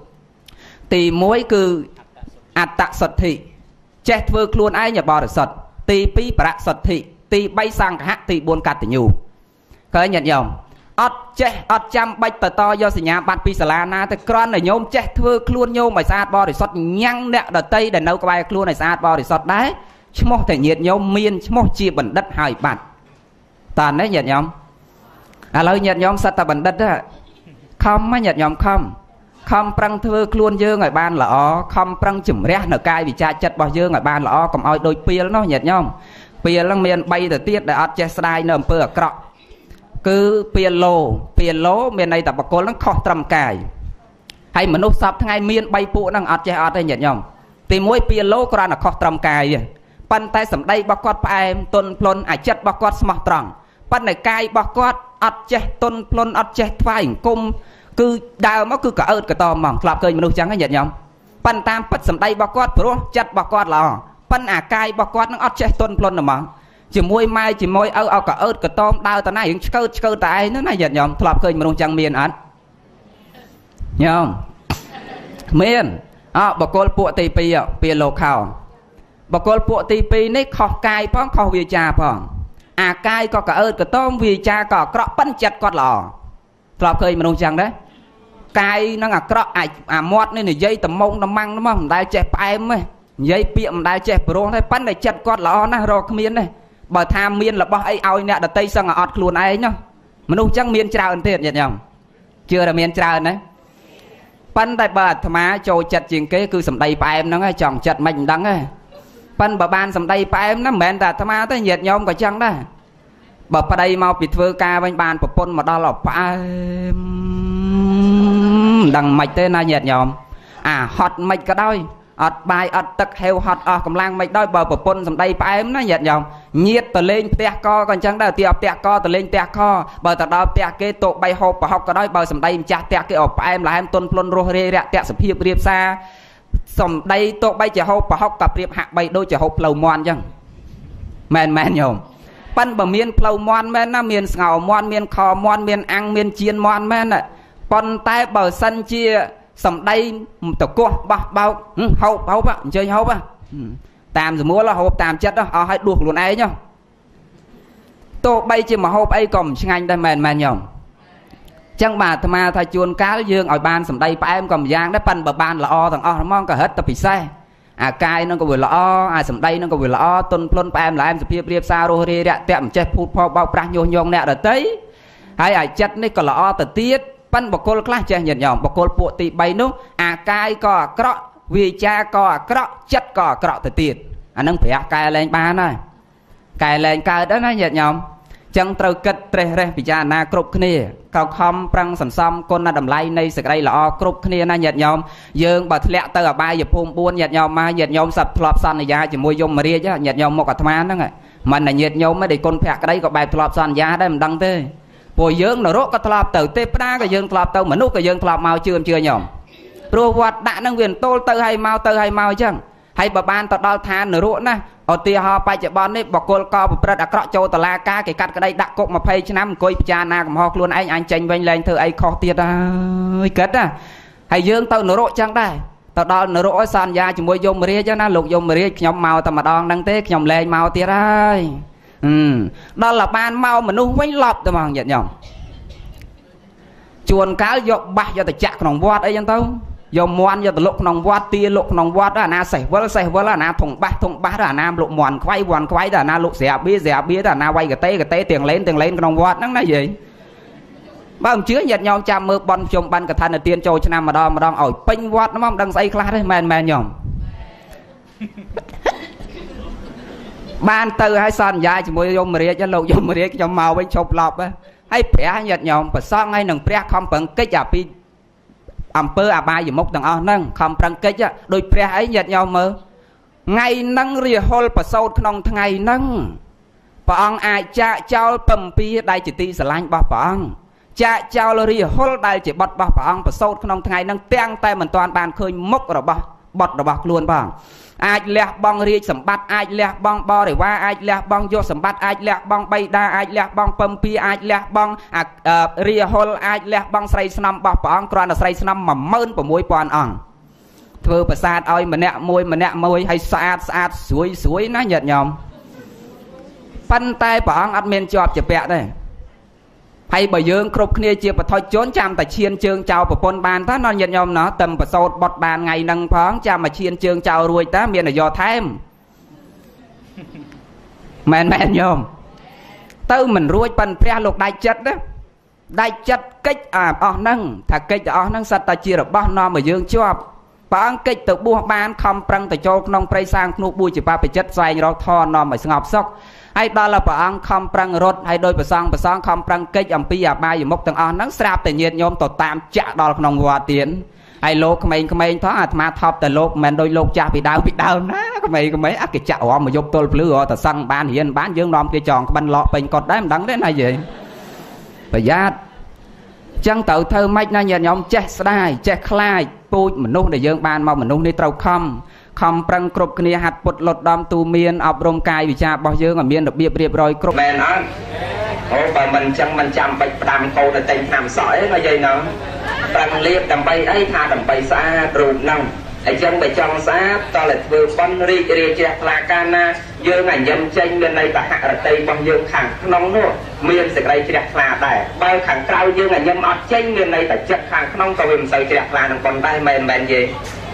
4ទី1គឺអត្តសទ្ធិចេះធ្វើខ្លួនឯងឲ្យបរិសុទ្ធទី2បរសទ្ធិទី3សង្ឃៈទី4កតញ្ញូឃើញញាតិញោមអត់ចេះអត់ចាំបាច់ទៅតយកសញ្ញាបត្រពីសាលាណាទៅគ្រាន់តែញោមចេះធ្វើខ្លួនញោមឲ្យស្អាតបរិសុទ្ធញ៉ាំងអ្នកដតីដែលនៅក្បែរខ្លួនឲ្យស្អាតបរិសុទ្ធដែរឈ្មោះតែញាតិញោមមានឈ្មោះជាបណ្ឌិតហើយបាត់តើនេះញាតិញោមឥឡូវញាតិញោមសិតតែបណ្ឌិតទេខំញាតិញោមខំប្រឹងធ្វើខ្លួនយើងឲ្យបានល្អខំប្រឹងជំរះនៅកាយវិចារចិត្តរបស់យើងឲ្យបានល្អកុំឲ្យដូចពីលនោះញាតិញោមពីលហ្នឹងមាន3ទៅទៀតដែលអត់ចេះស្ដាយនៅអំពើអាក្រក់គឺពីលលោមានន័យថាបកគលហ្នឹងខុសត្រឹមកាយហើយមនុស្សសពថ្ងៃមាន3ពួកហ្នឹងអត់ចេះអត់ទេញាតិញោមទី1ពីលគ្រាន់តែខុសត្រឹមកាយទេប៉ុន្តែសម្ដីរបស់គាត់ផ្អែមទន់ភ្លន់អាចិតរបស់គាត់ស្មោះត្រង់ប៉ុន្តែកាយរបស់គាត់អត់ចេះទន់ភ្លន់អត់ចេះថ្វាយអង្គមគឺដើមមកគឺកអើតកតហ្មងធ្លាប់ឃើញមនុស្សចឹងហ្នឹងញាតិញោមប៉ុន្តែតាមពិតសម្ដីរបស់គាត់ព្រោះចិត្តរបស់គាត់ល្អប៉ុន្តែអាកាយរបស់គាត់នឹងអត់ចេះទន់ភ្លន់ហ្មងជាមួយម៉ែជាមួយឪឲ្យកអើតកតមដើរតាណារៀងឆ្កើតតែឯងហ្នឹងណាញាតិញោមធ្លាប់ឃើញមនុស្សចឹងមានអត់ញោមមានបកគលពួកទី2ពីលោកខោបកគលពួកទី2នេះខុសកាយផងខុសវាចាផងអាកាយក៏កអើតកតមវាចាក៏អាក្រក់ប៉ិនចិត្តគាត់ល្អធ្លាប់ឃើញមនុស្សចឹងដែរកាយនឹងអាក្រក់អាមាត់នេះនិយាយត្មងត្មាំងមិនដែលចេះផ្អែមទេនិយាយពាក្យមិនដែលចេះព្រោះទេប៉ិនតែចិត្តគាត់ល្អណាស់រកគ្មានទេបើថាមានរបស់អីឲ្យអ្នកដតីសឹងអត់ខ្លួនឯងណាមនុស្សចឹងមានច្រើនទៀតញាតិញោមជឿថាមានច្រើនណាប៉ិនតែបើអាត្មាចូលចិត្តជាងគេគឺសម្ដីផ្អែមហ្នឹងឯងចង់ចិត្តមិនដឹងទេប៉ិនបើបានសម្ដីផ្អែមណាមិនមែនតែអាត្មាទេញាតិញោមក៏ចឹងដែរបើប្តីមកពីធ្វើការវិញបានប្រពន្ធមកដល់ផ្អែមដឹងមិនទេណាញាតិញោមអាហត់មិនក៏ដោយអត់បាយអត់ទឹកហេវហត់អស់កម្លាំងមិនដោយបើប្រពន្ធសម្ដីផ្អែមណាញាតិញោមញាតទៅលេងផ្ទះកក៏អញ្ចឹងដែរទីផ្ទះកទៅលេងផ្ទះខបើទៅដល់ផ្ទះគេតោបីហូបប្រហុកក៏ដោយបើសម្ដីម្ចាស់ផ្ទះគេអត់ផ្អែមល្ហែមទន់ភ្លន់រស់រាយរាក់ទាក់សភាពរៀបសារសម្ដីតោបីជាហូបប្រហុកក៏ប្រៀបហាក់បីដូចជាហូបផ្លូវមន់អញ្ចឹងមែនញោមប៉ិនបើមានផ្លូវមន់មែនណាមានស្ងោមន់មានខមន់មានអាំងមានជៀនមន់មែនណាប៉ុន្តែបើសិនជាសម្ដីតកោះបោះបោកហូបអញ្ជើញហូបតាមសមូលហូបតាមចិត្តអស់ឲ្យដួសខ្លួនឯង tô bay chỉ mà hộp ấy còn ngay đây mền nhom chẳng bà tham gia thay chuồn cá dương ở ban sầm đây em cầm giang đấy pan bờ ban là o thằng o mong cả hết tập bị sai cai nó có vừa là o sầm đây nó có vừa là o tôn plon em là em sẽ riệp sao rồi đi đẹp tẹm che phụt phò bao prang nhông nhông nè rồi tới hay chất này còn là o từ tiết pan bọc côn class che nhận nhom bọc côn bộ tị bay nú cai có cọ vì cha có cọ chất có cọ từ tiết nâng phải cai lên ba này cài lên cài đó nó nhận nhom chẳng trâu kết tre re bị cha na cướp kia cao khom prang sầm sầm con na đầm lay này sực đây là cướp kia na nhận nhom dương bật lẹ tơ ở bài dập phun buôn nhận nhom mà nhận nhom sập flop san này ra chỉ môi yom mà đi chứ nhận nhom một cả tham đó ngay mình là nhận nhom mới để con phẹt cái đấy có bài flop san ra đây mình đăng thế bồi dương nó rốt cái flop từ tê pra cái dương flop tơ mà nút cái dương flop màu chưa nhom rồi vật đã năng quyền tô tơ hay màu chăng hay bà ban tao đo than nửa ruộng nè ở tia họ bay chạy bon đấy bọc côn co bật đặt cọ châu tờ la ca cái cắt cái đây đặt cột mà phay cho năm coi cha na cầm ho luôn anh tranh vinh lên thưa ai kho tiệt kết hay dương tao nửa ruộng chăng đây tao đo nửa ruộng san ra chỉ môi yom mề cho nó lục yom mề nhom màu tao mà đo đăng thế nhom lên màu tiệt đây đó là ban màu mà nuôi quanh lọp tao mà nhận nhom chuồn cá dọc bạc cho tao chặt nòng vót ấy chân tao dòng moan cho từ lúc nòng vót tia lúc nòng vót đó na sảy vỡ là na thùng bát là na lục moan quay là na lục dẻ bía là na quay cái té tiền lên cái nòng vót nó là gì bao chứa nhật nhau chạm mưa bon chôm ban cả thanh là tiên trôi cho nam mà đong ổi pin vót nó mong đang say class đấy men nhom ban từ hai son dài chỉ môi yom mề cho lục yom mề cho màu bên chụp lọp á hay bẻ nhật nhom và son ngay nằng bẻ không bằng cái giả pi bay về mốc tầng nâng không prang kết đôi pre ấy nhật nhau mơ ngày nâng rìa hol và sâu trong ngày nâng bọn ai cha trao tầm pi đại chỉ ti sờ lanh bao bọn cha trao rìa hol đại chỉ bật bao bọn và sâu trong ngày nâng teng tay mình toàn bàn khơi mốc rồi bao bật rồi bao luôn bọn ai lẹ bong rìa sầm bát ai lẹ bong bo để qua ai lẹ bong vô sầm bát ai lẹ bong bay đa ai lẹ bong pầm pi ai lẹ bong rìa hol ai lẹ bong say năm bao bọn còn là say năm mà mơn của môi bọn ỏng thưa bà sát ơi mà nẹ môi hay sát suối nó nhật nhom phân tay bọn admin job chụp bẹ đây hay bởi dương cướp kia chia và thôi trốn chăm tại chiên chương chào và pôn bàn ta nó nhật nhom nó tầm và sâu bọt bàn ngày nâng phóng chăm mà chiên chương chào ruồi ta miền là do thêm men nhom tư mình ruồi phần pre lục đại chất kích nâng thà kích nâng sạch ta chia được bao nó mà dương cho bọn kích từ bùa ban không prăng từ châu nông prey sang nụ bùi chỉ ba phải chất xoay nó thò nó mà ngọc sóc hay đó là bọn không prăng rốt hay đôi bà song không prăng kích ẩm pi ba giờ mốc tầng nắng sạp tự nhiên nhôm tổ tam chạ đó là nông hòa tiến hay lô mình thoát mà thọp từ lô mình đôi lô cha bị đau ná mấy cái chạo mà dục tôi lứa từ sân ban hiện bán dương nòm kia tròn cái bánh lọ bình còn đấy mình đắng đến này gì phải giác chẳng tự thơ mách na nhờ nhóm chết sai chết khai bụi mình nung để dương ban mà mình nung đi trâu không prăng cướp kia hạt bột lột đom tu miên ọc rôm cài vì cha bao dương ở miên được biệp rồi cướp mẹ nó bà mình chăm bạch đàm câu để tình làm sỏi là gì nó prăng liệp đầm bay ấy tha đầm bay xa rụt nông ai chân bày trong xa to là vừa con ri chẹt là cana dương ảnh dâm tranh bên đây ta hạ ở tây bằng dương thẳng nông nữa miền sẽ đây chẹt là đẻ bao thẳng cao dương ảnh dâm ọt tranh bên đây ta chẹt thẳng nông tàu hình sợi chẹt là còn tay mền gì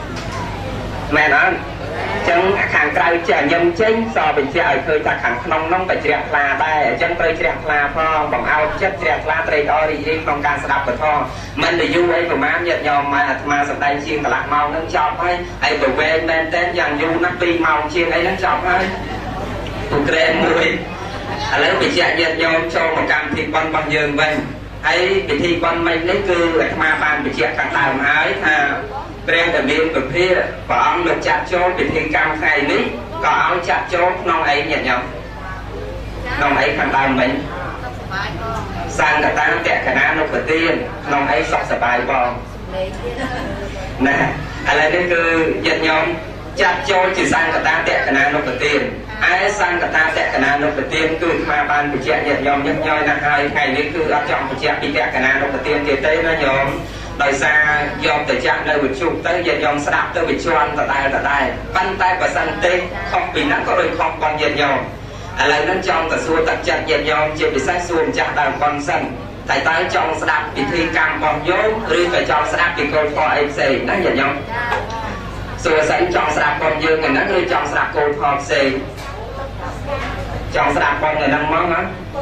mẹ nó chân hàng cao chẹt dâm tranh so với chẹt ở khơi ta thẳng nông ta chẹt là đẻ chân tây chẹt là phong bằng ao chất chẹt là tây đó đi trong can sập của thò mình để du ấy của má nhật nhom mà sập đây chiên cả lạc màu nâng chọc hay ai của về men tên dàn du nắp đi màu chiên ấy nâng chọc hay tụi kren người lấy bị chẹt nhật nhom cho một cam thịt con bằng giường vậy ấy bị thi con mình lấy cư lại ma ban bị chẹt thằng đào hái kren ở bên của phía và ông được chặt cho bị thi cam khai ní có áo chặt cho non ấy nhật nhom non ấy thằng đào mình sang cả ta kẹt cả nam nó phải tiền non ấy sọc sờ bài bò nè lại đây cứ giật nhóm chặt cho chỉ sang cả ta kẹt cả nam nó phải tiền ai sang cả ta kẹt cả nam nó phải tiền cứ mà ban bị chẹt giật nhóm nhất nhoi là hai ngày đấy cứ ở trong bị chẹt bị kẹt cả nam nó phải tiền thì tới nó nhóm đời xa dòm từ chạm nơi bị chụp tới giật nhóm sạp tới bị choan tại đây văn tay và sang tê không bị nắng có đôi không còn giật nhóm lại nó trong cả xua tập chặt dần nhau chưa bị sai xuồng chặt đàn con sân tại tới trong đạp bị thi cam bọc dốt rồi phải trong đạp bị câu phò em xì nó dần nhau xua sẵn trong đạp con dương người nó rồi trong đạp câu phò xì trong đạp con người năng món á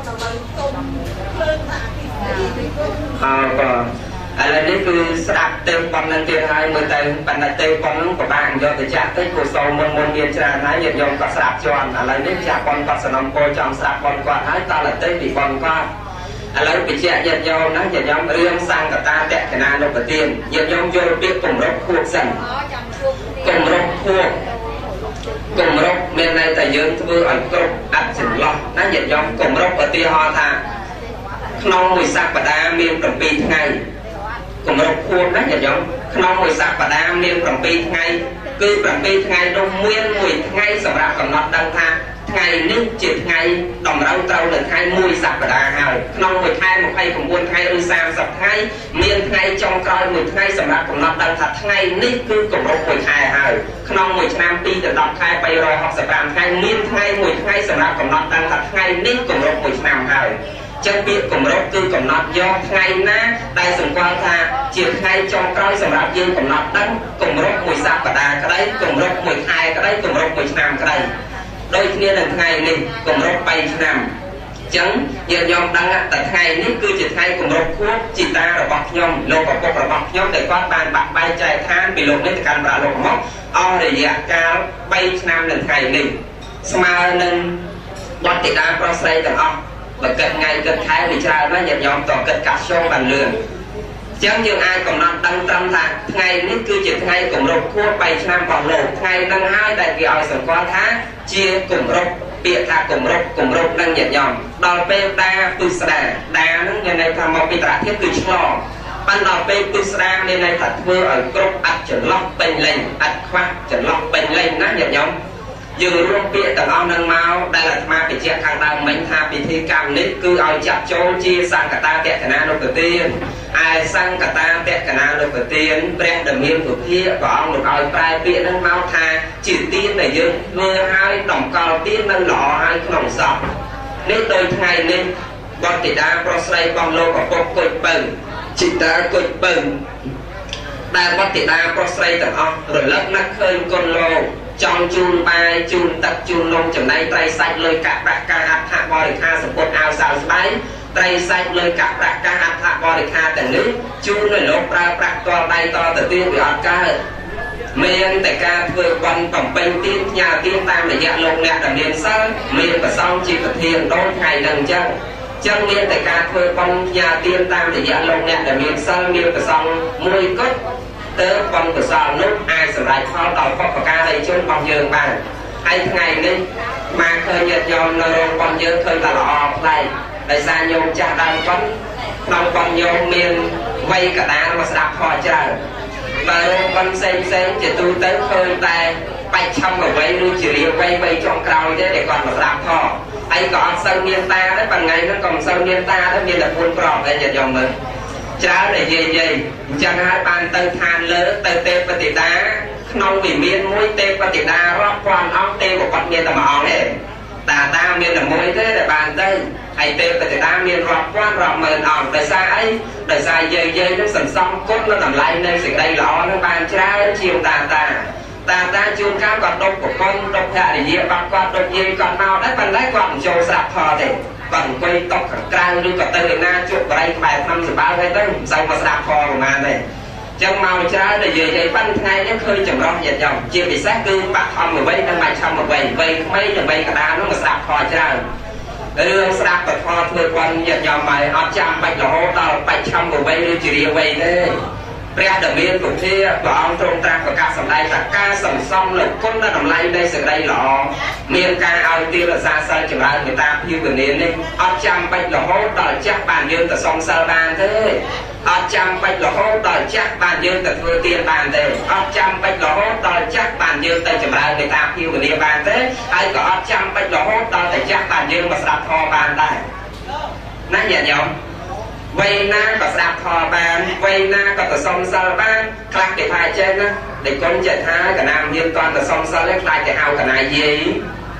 là đây cứ đạp tên con năng tiền hai mươi tên bạn đặt tên con của bạn do từ chặt tới của sâu môn miền trà thái nhiệt nhôm có đạp tròn là đây chả con có sản phẩm cô trong đạp con qua thái ta là tên bị con qua lấy bị che nhiệt nhôm nó nhiệt nhôm riêng sang cả ta tẹt cái nào đâu có tiền nhiệt nhôm vô biết cùng rốc khuộc dần cùng rốc khuộc cùng rốc bên này tại dương thưa ở cốc ăn chừng lo nó nhiệt nhôm cùng rốc ở tia ho thà non mùi sạc và đa miên trồng pi ngày cùng rốc khuộc nó nhiệt nhôm non mùi sạc và đa miên trồng pi ngày cứ trồng pi ngày đông nguyên mùi ngày sầm rạp còn nọt đăng tha ngày nước chỉ ngày đồng rau trâu được hai mùi sạc và đà hào non mùi hai một hay cùng buôn hai ư sam sập hai miên hai trong coi mùi hai sầm rạp còn nọt đăng thật ngày nít cứ cùng rốc mùi hai hào non mùi nam pi từ đọc hai bay rồi học sập rạp hai miên hai mùi hai sầm rạp còn nọt đăng thật ngày nít cùng rốc mùi nam hào chân biết cùng rốc cứ cùng nọt do ngày na đại sừng quang tha chỉ hai trong coi sầm rạp dương cùng nọt đăng cùng rốc mùi sạc và đà cái đấy cùng rốc mùi hai cái đấy cùng rốc mùi nam cái đấy đôi khi là ngày này cùng rốt bay nằm chấn giờ nhom đang tại ngàyนี้คือจิตให้cùng rốt quốcจิตตาระบอบnhomโลกกับระบอบnhomแต่ก็บานบักใบใจท่านไปลงในการประหลาดมอกเอาระยะการใบนำหนึ่งngàyนี้สมาหนึ่งวัดติดาโปรเซสต่างออกvà cật ngày cật thái thì cha nó nhập nhomต่อ cật cả show bàn lường chẳng như ai còn nó đăng tâm là ngàyนี้คือจิตให้cùng rốt quốc bay năm vào lột ngày đăng hai tại vì ở sân qua tháng chia cùng rốt bịa thà cùng rốt đang nhiệt nhom đòn pe đa tu sa đa nó ngày này tham mong bị trả thiết từ chlo ban đòn pe tu sa ngày này thật mưa ở cốc ắt chuẩn lóc bên lên ắt khoa chuẩn lóc bên lên nó nhiệt nhom dừng luôn bịa tầng ao nâng mau đây là ma bị che khang đăng mình tha bị thi cam nít cứ ao chặt châu chia sang cả ta kẹt cả na đâu đầu tiên ai sang cả ta kẹt cả na đâu đầu tiên brand đầm miên của kia có ông được ao prai bịa nâng mau tha chỉ tiên này dương mưa hai đồng cao tiên nâng lọ hai đồng sọc nít đôi ngày nên bọn tỷ đa prostate bong lô của cô cột bẩn chị ta cột bẩn đa bọn tỷ đa prostate tầng ao rồi lấp nát khơi con lô trong chun bài chun tập chun nông chấm này trai sạch lời cả bạc ca hạt hạ bò được ha support ao sao spy trai sạch lời cả bạc ca hạt hạ bò được ha tầng nước chun lời lốp ra bạc to tay to từ tiên bị ọt ca miền tại ca vừa quan tổng bên tiên nhà tiên tam để dạ lồng nẹt đầm miền sơn miền và xong chỉ thực hiện đôi ngày lần chân chân miền tại ca vừa quan nhà tiên tam để dạ lồng nẹt đầm miền sơn miền và xong mùi cốt tớ con của sao lúc ai sửa lại kho tàu có ca đây chung bằng dương bàn hay ngày đi mà khơi nhật nhom nó con dương khơi ta lọ này tại sao nhôm cha đang vẫn đồng con nhôm miền vây cả đá mà đạp họ trời và con xem chỉ tôi tới khơi tay bay trong ở vây nuôi chỉ riêng vây trong cầu thế để còn mà đạp họ anh còn sân miền ta đấy bằng ngày nó còn sân miền ta đó miền là buôn cỏ đây nhật nhom mình trái này gì chẳng hai bàn tơ than lớn tơ tê và tê đá nông vì miên mũi tê và tê đá rót quan óc tê của con miên là mỏ đấy ta miên là mũi thế để bàn tơ hay tê và tê đá miên rót quan rót mờn ỏng tại sao ấy tại sao dây nó sần xong cốt nó nằm lại nên sự đây lọ nó bàn trái chiều ta chôn cá còn đông của con đông hạ để dĩa bạc con đông dây còn nào đấy bàn đấy còn trâu sạp thò thì còn quay tóc càng đưa cả tên na chụp vào đây bài năm giờ ba cái tới sau mà đạp kho của màn này trong màu trái để về dây bắn ngay nó khơi chầm rong dệt dòng chia bị sát cư bạc thòng mà vây đang bài xong mà vây mấy là vây cả đá nó mà đạp kho trái đưa đạp cả kho thôi quan dệt dòng mày họ chạm bạch là hô tao bạch xong mà vây đưa chỉ riêng vây thế ra đầm miên của thế của ông trong ta của ca sầm đây là ca sầm xong là con đã nằm lại đây sự đây lọ miên ca ao tiêu là ra sơ chừng lại người ta như vừa nên đi ông chăm bạch là hốt đòi chắc bàn dương ta xong sơ bàn thế ông chăm bạch là hốt đòi chắc bàn dương ta vừa tiền bàn thế ông chăm bạch là hốt đòi chắc bàn dương ta chừng lại người ta như vừa nên bàn thế ai có ông chăm bạch là hốt đòi chắc bàn dương mà sạp kho bàn đây nó nhẹ nhõm vây na có đạp thò bàn vây na có tờ sông sơ ban clap cái thai trên á để con chạy thai cả nam liên toàn tờ sông sơ lấy lại cái hào cả này gì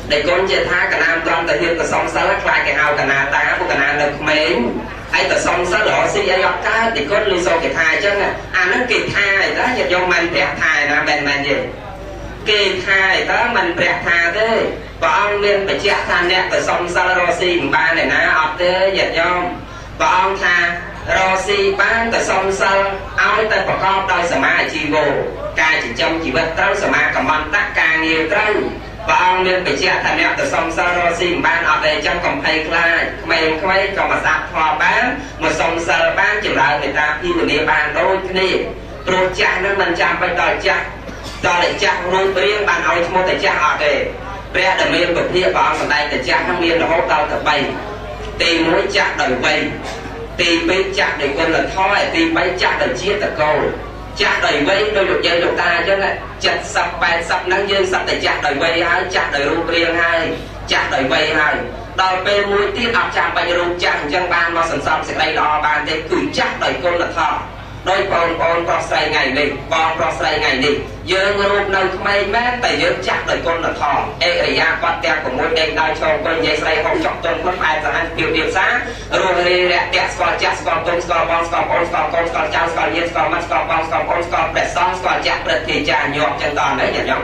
để con chơi tha cả nam toàn tại hiện tại xong sao lắc lại cái hào cả nam ta của cả nam được mấy ai tại xong sao đó xí ai gặp cá để con lưu so cái thai chứ nè nó kịp thai đó nhật do mình bẹt thai là mình gì kịp thai đó mình bẹt thai thế và ông nên phải chạy than nè tại xong sao đó xí ba này nè ọt thế nhật do và ông tha Rossi bán tại sông sân áo tay bọc con đôi sờ má chi vô cài chỉ trong chỉ vật trâu sờ má cầm bàn tắc càng nhiều trâu và ông nên phải chia thành nhau tại sông sân Rossi bán ở đây trong cầm hay khai mày quay còn mà sạp thò bán một sông sân bán chịu lại người ta khi người bán đôi cái này rồi cha nó mình chạm phải đòi cha cho lại cha luôn riêng bàn áo một tại cha ở đây bé đầm miên bực thiệp vào ông đây tại cha thằng miên là hốt tao tập bay tìm mũi cha đời bay thì bây chặt để quân là thôi thì bây chặt để chia tập câu chặt đầy vây đôi được dây được ta chứ này chặt sập bài sập nắng dương sập để chặt đầy vây hai chặt đầy rùa riêng hai chặt đầy vây hai đòi về mũi tiết áp chạm bài rùa chặt chân ban mà sẵn sàng sẽ đây đo bàn để cử chặt đầy quân là thọ đôi con prosay ngày đi con prosay ngày đi dương rùa nơi mây mát tại dương chặt đầy quân là thọ area quan teo của mũi đen đai cho quân dây say không chọc tuần mất ai ra anh biểu điểm sáng rồi đi rẽ tẹt score chặt score tung score bóng score on score con score chao score nhiệt score mắt score bóng score on score press song score chặt bật thì trà nhọt chân toàn đấy nhỉ nhóc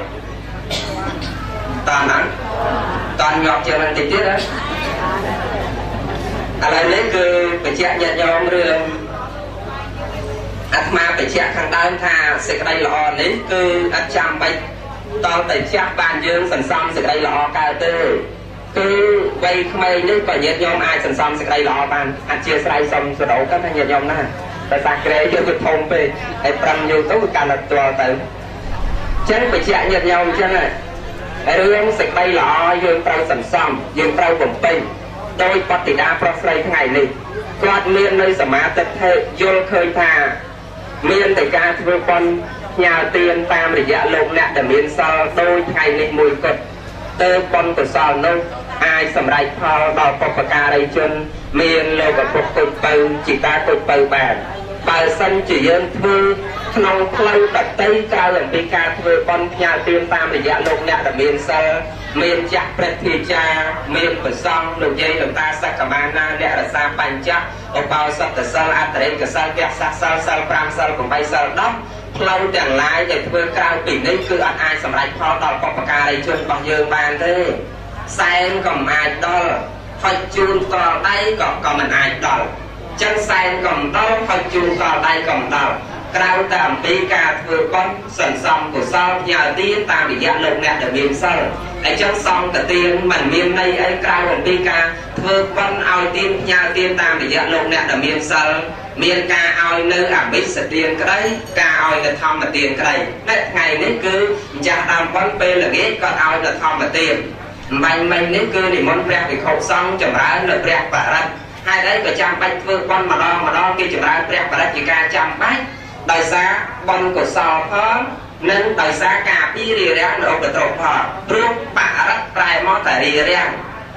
toàn nắng toàn nhọt chưa mình tiết đấy lại lấy cứ phải chạy nhật nhóm rương mà phải chạy thằng đơn thà sẽ đây lọ lấy cứ chăm bay to tại chắc bàn dương sẵn xong sẽ đây lọ cao tư cứ vây mây nếu có nhiệt nhóm ai sẵn xong sẽ đây lọ bàn chia sẻ xong sẽ đấu các nhiệt nhóm nè tại sao cái dương được thông về ai prăm nhiều tốt cả là tùa tử chẳng phải chạy nhiệt nhóm chứ này rương sẽ đây lọ dương trâu sẵn xong dương trâu bổng tinh đôi bát tỷ đa prosray ngày này quạt miên nơi sả má tật hệ vô khơi thà miên tại ca thưa con nhà tiền tam để dạ lục nè để miên sao đôi ngày này mùi cực tơ con của sao nông ai sầm đại thao đào cọc ca đây chân miên lâu và cục cục từ chỉ ta cục từ bàn bài sân chỉ dân thưa nông lâu đặt tây cao làm đi ca thưa con nhà tiền tam để dạ lục nè để miên sao miền chặt bệt thì cha miền bờ sông lục dây lục ta sa cà na nè là sa bành chắc ở bao sắp từ sa la tới cái sa kẹt sa pram sa cùng bay sa đắp lâu chẳng lái để thưa cao tỉnh đấy cứ ăn ai sầm lại kho đào cọc ca đây chưa bằng dương bàn thế sen còn ai đó phải chun cò đây còn mình ai đó chân sen còn đó phải chun cò đây còn đó cao tạm bi ca thưa con sẵn xong của sao nhà tiên ta bị dạ lục nè để miền sau để chân xong cả tiên mình miền đây ấy cao còn bi ca thưa con ao tiên nhà tiên ta bị dạ lục nè để miền sau miền ca ao nơi biết sẽ tiền cái đấy ca ao là thom mà tiền cái đấy đấy ngày nếu cứ cha tam con p là ghét con ao là thom mà tiền mình nếu cứ thì muốn rep thì khẩu xong chậm rãi là rep và ra hai đấy phải chăm bách thưa con mà đo kia chậm rãi rep và ra chỉ ca chăm bách đời xa bông của sò phó nên đời xa cà phê rìa ràng ở cái trộn phở rút bả rất trai mó tại rìa ràng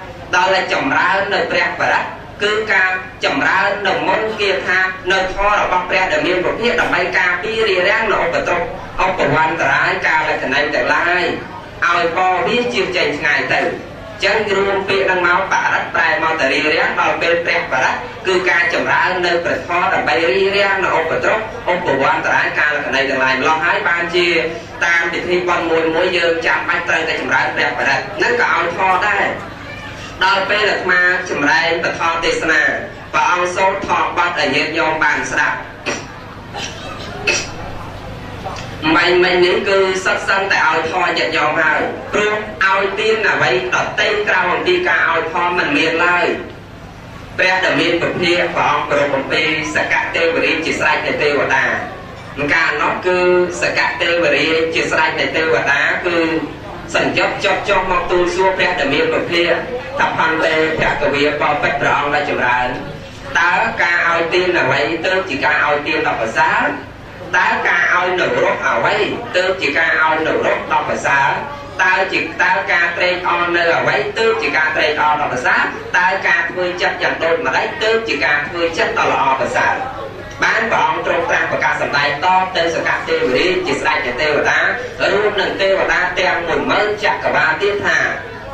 đó là chồng ra nơi bẹt và đất cứ ca chồng ra đồng môn kia tha nơi kho là bọc bẹt ở miền bắc là bay cà phê rìa ràng ở cái trộn ông của quan trái ca là cái này trở lại ai bo biết chiêu trình ngày từ chân rùm phía đang máu bả đất trai mó tại rìa ràng vào bên bẹt và đất cứ ca chồng ra nơi cái kho là bay rìa ràng ở cái trộn ông của quan trái ca là cái này trở lại lo hái ban chia tam thì khi con mùi dương chạm bách tay cái chồng ra bẹt và đất nó cả ao kho đây đôi bên là ma chùm rai và thọ tê sna và ông số thọ bắt ở nhiệt nhôm bàn sạp mình những cư sắc sân tại ao thọ nhiệt nhôm hai rồi ao tiên là vậy ở tên cao bằng đi cả ao thọ mình miền lai bé ở miền bắc kia và ông rồi một bên sẽ cắt tê và đi chỉ sai để tê và đà cả nó cứ sẽ cắt tê và đi chỉ sai để tê và đá cứ sẵn cho mọc tu xua phép để miệng của kia tập hành tê phép của việc bao phép rộng là chùm ra ta ca ao tiên là vậy tớ chỉ ca ao tiên đọc ở xã ta ca ao nở rốt ở vậy tớ chỉ ca ao nở rốt đọc ở xã ta ca trade on nơi ở vậy tớ chỉ ca trade on đọc ở xã ta ca thuê chất dần đôi mà đấy tớ chỉ ca thuê chất tỏ lọ ở xã bán của ông trong trang và cả sầm tay to tên sự cắt tiêu đi chỉ sai cái tiêu của ta luôn lần tiêu của ta tiêu mùi mới chắc cả ba tiếp thà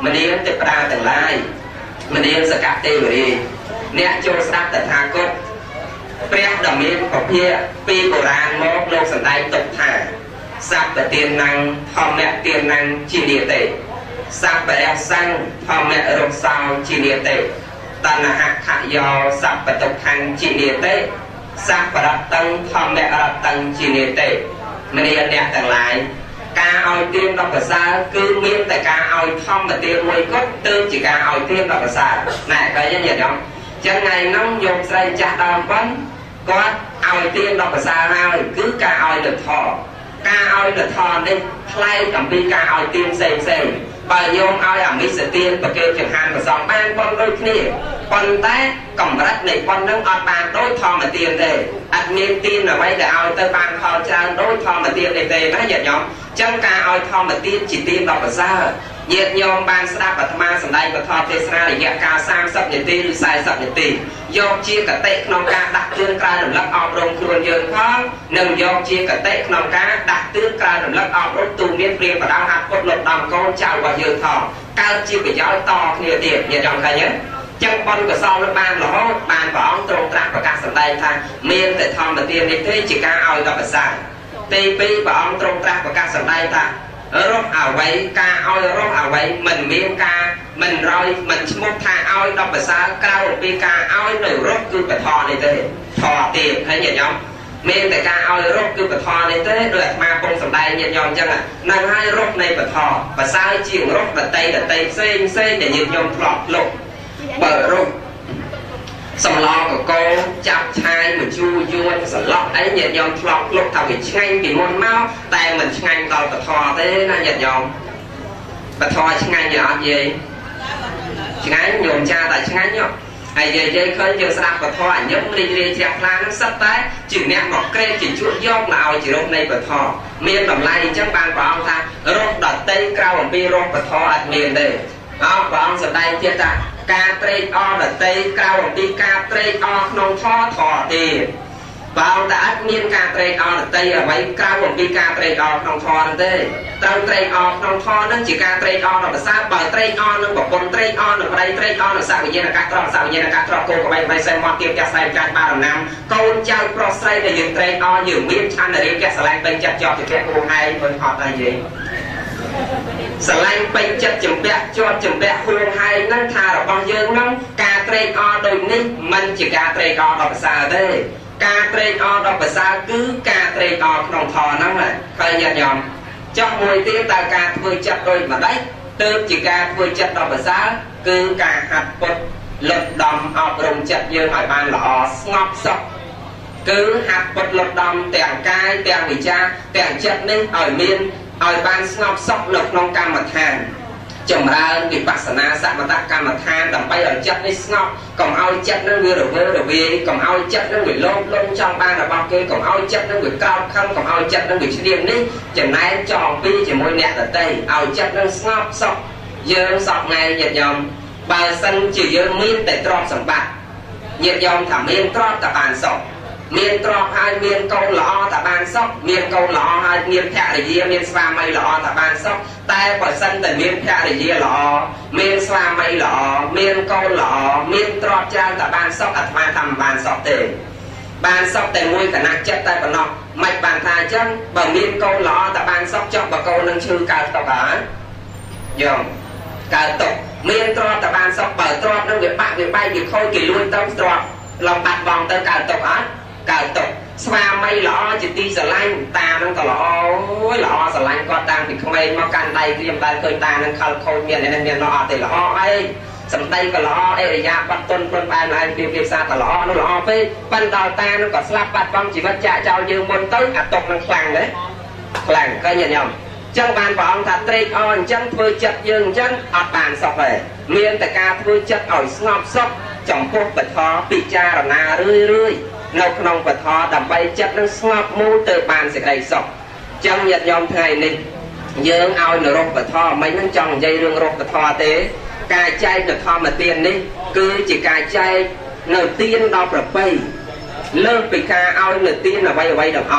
ម្នាងទេវតាទាំងឡាយម្នាងសកទេវរីអ្នកចូលស្ដាប់តថាគតព្រះដ៏មានពភាពីបុរាណមកលោកសម្ដែងទុកថាសัพពទានណੰធម្មទានណੰជានិតេសัพពរសੰធម្មរសោជានិតេតណ្ហខយោសัพពទុក្ខੰជានិតេសัพពរតੰធម្មរតੰជានិតេមនាអ្នកទាំងឡាយការឲ្យទានដល់ប្រសើរគឺមានតែការឲ្យធម្មទានមួយគត់ទើបជាការឲ្យទានដល់ប្រសើរណែឃើញទេញាតិញោមចឹងថ្ងៃនោះយកស្រីចាស់ដើមប៉ុនគាត់ឲ្យទានដល់ប្រសើរហើយគឺការឲ្យលទ្ធការឲ្យលទ្ធនេះថ្លែងអំពីការឲ្យទានផ្សេងបើញោមឲ្យអមិសទានប្រកេតចង្ហាន់ប្រសំបានប៉ុនដូចគ្នាប៉ុន្តែកម្រិតនៃប៉ុននឹងអត់បានដូចធម្មទានទេអត់មានទានអ្វីដែលឲ្យទៅបានផលច្រើនដូចធម្មទានទេណាញាតិញោមចឹងការឲ្យធម្មទានជាទានដល់ប្រសើរញាតិញោមបានស្ដាប់អាត្មាសម្ដែងពធទេសនារយៈកាល30នាទីឬ40នាទីយកជាកតិក្នុងការដាក់ទឿនក្រៅរំលឹកអប់រំខ្លួនយើងផងនិងយកជាកតិក្នុងការដាក់ទឿនក្រៅរំលឹកអប់រំទូមានព្រាបដៅហាត់ពុតលុតដំកូនចៅរបស់យើងផងកើតជាប្រយោជន៍តគ្នាទៀតញាតិញោមឃើញទេចឹងប៉ុនកសលនឹងបានរហូតបានព្រះអង្គទ្រង់ត្រាស់ប្រកាសសម្ដែងថាមានតែធម្មទាននេះទេជាការឲ្យដល់ប្រសើរទី2ព្រះអង្គទ្រង់ត្រាស់ប្រកាសសម្ដែងថារស់អ្វីការឲ្យរស់អ្វីមិនមានការមិនរយមិនឈ្មោះថាឲ្យដល់ប្រសើរក្រៅពីការឲ្យនៅរស់គឺបធរនេះទេធរទៀតហើយញាតិញោមមានតែការឲ្យរស់គឺបធរនេះទេដោយអាត្មាពងសម្ដែងញាតិញោមអញ្ចឹងនឹងឲ្យរស់នៃបធរប្រសើរជាងរស់ដតីផ្សេងដែលញាតិញោមធ្លាប់លុបបើរស់សម្លកកោចាប់ឆាយមជូរយួនសន្លក់អីញាតិញោមធ្លាប់លុបថាវាឆ្ងាញ់ពីមុនមកតែមិនឆ្ងាញ់ដល់បធរទេណាញាតិញោមបធរឆ្ងាញ់យ៉ាងអត់យាយឆ្ងាញ់ញោមចាតែឆ្ងាញ់ហ៎ហើយយាយឃើញយើងស្ដាប់បធរអញ្ញឹមរីករាយជ្រះថ្លានឹងសិតតែជាអ្នកមកក្រេបជាជួយកយកមកឲ្យជារោគនៃបធរមានតម្លៃអញ្ចឹងបានព្រះអង្គថារោគដតីក្រៅអំពីរោគបធរអត់មានទេអោព្រះអង្គសម្ដែងទៀតថាការត្រេកអរដតីក្រៅអំពីការត្រេកអរក្នុងធម៌ទេបើតែអត់មានការត្រេកអរដតីអ្វីក្រៅអំពីការត្រេកអរក្នុងធម៌ទេត្រូវត្រេកអរក្នុងធម៌នឹងជាការត្រេកអរដល់ប្រសើរបើត្រេកអរនឹងប្រពន្ធត្រេកអរនឹងប្តីត្រេកអរនឹងសវិញ្ញាណកាត្រង់សវិញ្ញាណកាត្រង់គោក្បៃបៃសែមកទៀបចាស់ស្ដែងចាច់បារណាំកូនចៅប្រុសស្រីដែលយើងត្រេកអរយើងមានឆន្ទរាគៈស្រឡាញ់ពេញចិត្តជាប់ជាគូហែងមិនអត់ដែរយេស្រឡាញ់ពេញចិត្តចម្ពាក់ជាប់ចម្ពាក់ហួងហែងហ្នឹងថារបស់យើងហ្នឹងការត្រេកអរដូចនេះមិនជាការត្រេកអរដល់ប្រសើរទេការត្រេកអរដល់ប្រសើរគឺការត្រេកអរក្នុងធម៌ហ្នឹងឃើញញាតិញោមចុះមួយទៀតតើការធ្វើចិត្តដូចម្ដេចទើបជាការធ្វើចិត្តដល់ប្រសើរគឺការហាត់ពុតលុតដំអប់រំចិត្តយើងឲ្យបានល្អស្ងប់សុខគឺហាត់ពុតលុតដំទាំងកាយទាំងវិជ្ជាទាំងចិត្តនេះឲ្យមានឲ្យបានស្ងប់សុខនៅក្នុងកម្មដ្ឋានចម្រើនវិបស្សនាសមថកម្មដ្ឋានដើម្បីឲ្យចិត្តនេះស្ងប់កុំឲ្យចិត្តនឹងវារវើរវាយកុំឲ្យចិត្តនឹងវាលោភលន់ចង់បានរបស់គេកុំឲ្យចិត្តនឹងវាក្រោតខឹងកុំឲ្យចិត្តនឹងវាឈ្នាននេះចំណែកចងពីជាមួយអ្នកដទៃឲ្យចិត្តនឹងស្ងប់សុខយើងសពថ្ងៃញាតិញោមបើសិនជាយើងមានតែទ្រព្យសម្បត្តិញាតិញោមថាមានទ្រព្យតែបានសុខមានទ្រព្យហើយមានកូនល្អតែបានសុខមានកូនល្អហើយមានភរិយាមានស្វាមីល្អតែបានសុខតែបើសិនតែមានភរិយាល្អមានស្វាមីល្អមានកូនល្អមានទ្រព្យច្រើនតែបានសុខអាត្មាថាមិនបានសុខទេបានសុខតែមួយគណៈចិត្តតែប៉ុណ្ណោះមិនបានថាអញ្ចឹងបើមានកូនល្អតែបានសុខចុះបើកូននឹងឈឺកើតទុកហើយយំកើតទុកមានទ្រព្យតែបានសុខបើទ្រព្យនឹងវាបាក់វាបែកវាខូចគេលួចទៅទ្រព្យឡងបាត់បង់ទៅកើតទុកអត់កើតទុកស្វាមីល្អជាទីស្រឡាញ់តានឹងក៏ល្អអូយល្អស្រឡាញ់គាត់តាំងពីក្មេងមកកាន់ដៃក្រៀមតែឃើញតានឹងខលខូចមាននេះមាននោះអត់ទេល្អអីសម្ដីក៏ល្អអេរយាបាត់ទុនខ្លួនបែបឯងពីភាសាក៏ល្អនោះល្អពេកប៉ុន្តែដល់តានឹងក៏ស្លាប់បាត់បង់ជីវិតចាក់ចោលយើងមុនទៅអាទុកនឹងខ្លាំងណាខ្លាំងឃើញញញឹមចឹងបានព្រះអង្គថាត្រេកអរអញ្ចឹងធ្វើចិត្តយើងអញ្ចឹងអត់បានសុខទេមានតែការធ្វើចិត្តឲ្យស្ងប់សុខចំពោះបធរពិចារណារឿយនៅក្នុងបធរដើម្បីចិត្តនឹងស្ងប់មូលទៅបានសេចក្តីសុខចឹងញាតិញោមថ្ងៃនេះយើងឲ្យនៅរកបធរមិនហ្នឹងចង់និយាយរឿងរកបធរទេការចែកនៅធម្មទាននេះគឺជាការចែកនៅទានដល់ប្រពៃលើសពីការឲ្យនៅទានអ្វីទាំងអស់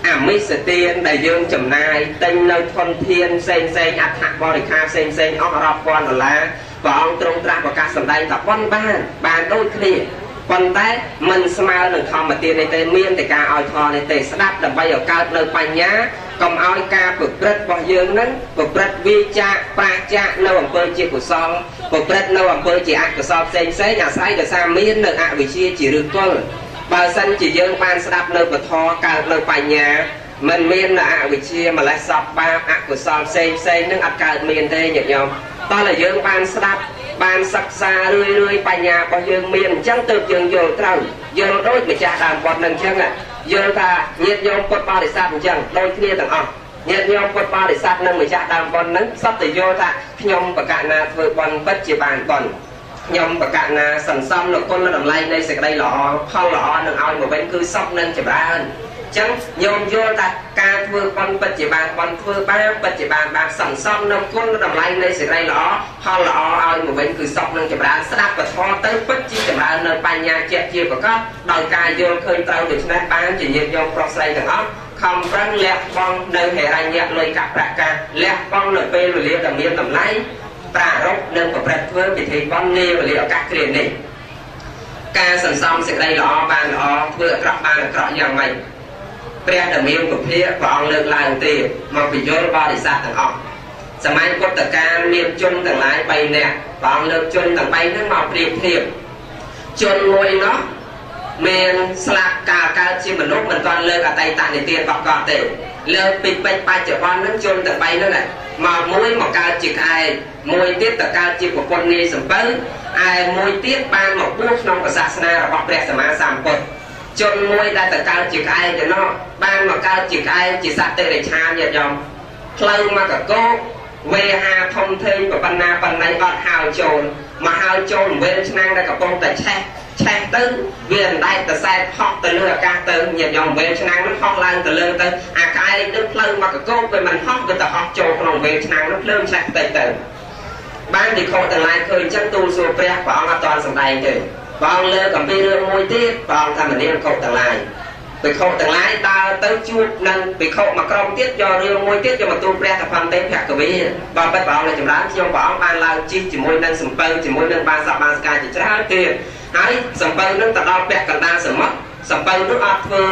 អាមិសទានដែលយើងចំណាយទិញនៅធនធានផ្សេងអត្ថបរិខាផ្សេងអស់រាប់ពាន់ដុល្លារព្រះអង្គទ្រង់ត្រាស់ប្រកាសសម្ដែងថាប៉ុនបានដូចគ្នាប៉ុន្តែមិនស្មើនឹងធម្មទាននេះទេមានតែការឲ្យធម៌នេះទេស្ដាប់ដើម្បីឲ្យកើតនៅបញ្ញាកុំឲ្យការប្រព្រឹត្តរបស់យើងនឹងប្រព្រឹត្តវាចាប្រាចានៅអំពើជាកុសលប្រព្រឹត្តនៅអំពើជាអកុសលផ្សេងអាស្រ័យដោយសារមាននៅអវិជ្ជាជាឫសគល់បើសិនជាយើងបានស្ដាប់នៅពធកើតនៅបញ្ញាមិនមាននៅអវិជ្ជាម្លេះសពបាបអកុសលផ្សេងនឹងអត់កើតមានទេញាតិញោមតោះតែយើងបានស្ដាប់បានសិក្សារឿយបញ្ញារបស់យើងមានអញ្ចឹងទើបយើងយល់ត្រូវយល់ដូចម្ចាស់ដើមបុត្រនឹងអញ្ចឹងយល់ថាញាតិញោមពុទ្ធបរិស័ទអញ្ចឹងដូចគ្នាទាំងអស់ញាតិញោមពុទ្ធបរិស័ទនិងម្ចាស់ដើមបុណ្យនឹងសត្វតែយល់ថាខ្ញុំបកណាធ្វើបុណ្យពិតជាបានបុណ្យខ្ញុំបកណាសន្សំនូវគុណតម្លៃនៃសេចក្តីល្អផលល្អនឹងឲ្យមកវិញគឺសុខនិងចម្រើនអញ្ចឹងញោមយល់ថាការធ្វើបុណ្យពិតជាបានបុណ្យធ្វើបាបពិតជាបានសន្សំនូវគុណតម្លៃនៃសេចក្តីល្អផលល្អឲ្យមកវិញគឺសុខនិងចម្រើនស្ដាប់ពធទៅពិតជាចម្រើននៅបញ្ញាជាប្រកបដោយការយល់ឃើញត្រូវដូច្នេះបានជាញាតិញោមប្រុសស្រីទាំងអស់ខំប្រឹងលះបង់នៅហិរញ្ញលុយកាក់ប្រាក់ការលះបង់នៅពេលវេលាដែលមានតម្លៃប្រារព្ធនិងប្រព្រឹត្តធ្វើពិធីបុណ្យនាវេលាឱកាសគ្រានេះការសន្សំសេចក្តីល្អបានល្អធ្វើអាក្រក់បានអាក្រក់យ៉ាងម៉េចព្រះដែលមានពុភាព្រះអង្គលើកឡើងទៀតមកបញ្យល់បរិស័ទទាំងអស់សម័យពុទ្ធកាលមានជនទាំងឡាយ3នាក់ព្រះអង្គលើកជនទាំង3ហ្នឹងមកប្រៀបធៀបជនមួយនោះមានស្លាប់កាលកើតជាមនុស្សមិនទាន់លើកអតីតនិទានរបស់គាត់ទេលើកពីពេជ្របច្ចុប្បន្នហ្នឹងជនទាំង3ហ្នឹងមកមួយមកកើតជាក្អែកមួយទៀតទៅកើតជាប្រពន្ធនាយសំពៅឯមួយទៀតបានមកបួសក្នុងសាសនារបស់ព្រះសម្មាសម្ពុទ្ធជនមួយដែលទៅកើតជាក្អែកទៅនោះបានមកកើតជាក្អែកជាសត្វតិរិឆានញាតិញោមផ្លូវមកកកោវេហាធំធេងប៉ុណ្ណាអត់ហៅចូលមកហៅចូលវេលឆ្នាំងដែលកំពុងតែឆេះទៅវាអណ្ដែតទៅសែតហោះទៅលើអាកាសទៅញាតិញោមវេលឆ្នាំងនោះហោះឡើងទៅលើទៅអាក្អែកនឹងផ្លូវមកកកោវាមិនហោះវាទៅហោះចូលក្នុងវេលឆ្នាំងនោះភ្លើងឆេះតិចទៅបានវិខទាំងឡាយឃើញចឹងទូលសួរព្រះអង្គអត់ទាន់សម្ដែងទេព្រះអង្គលើកអំពីរឿងមួយទៀតព្រះអង្គថាមនាលខុសទាំងឡាយភិក្ខុទាំងឡាយដើរទៅជួបនឹងភិក្ខុមួយក្រុមទៀតយករឿងមួយទៀតយកមកទូលព្រះតផន្តិភគវីបើពិតព្រះអង្គនៅចម្រើនខ្ញុំព្រះអង្គបានឡើងជិះជាមួយនឹងសំពៅជាមួយនឹងបានសពបានស្កាយជាច្រើនទៀតហើយសំពៅនឹងទៅដល់ពាក់កណ្ដាលសមុទ្រសំពៅនោះអត់ធ្វើ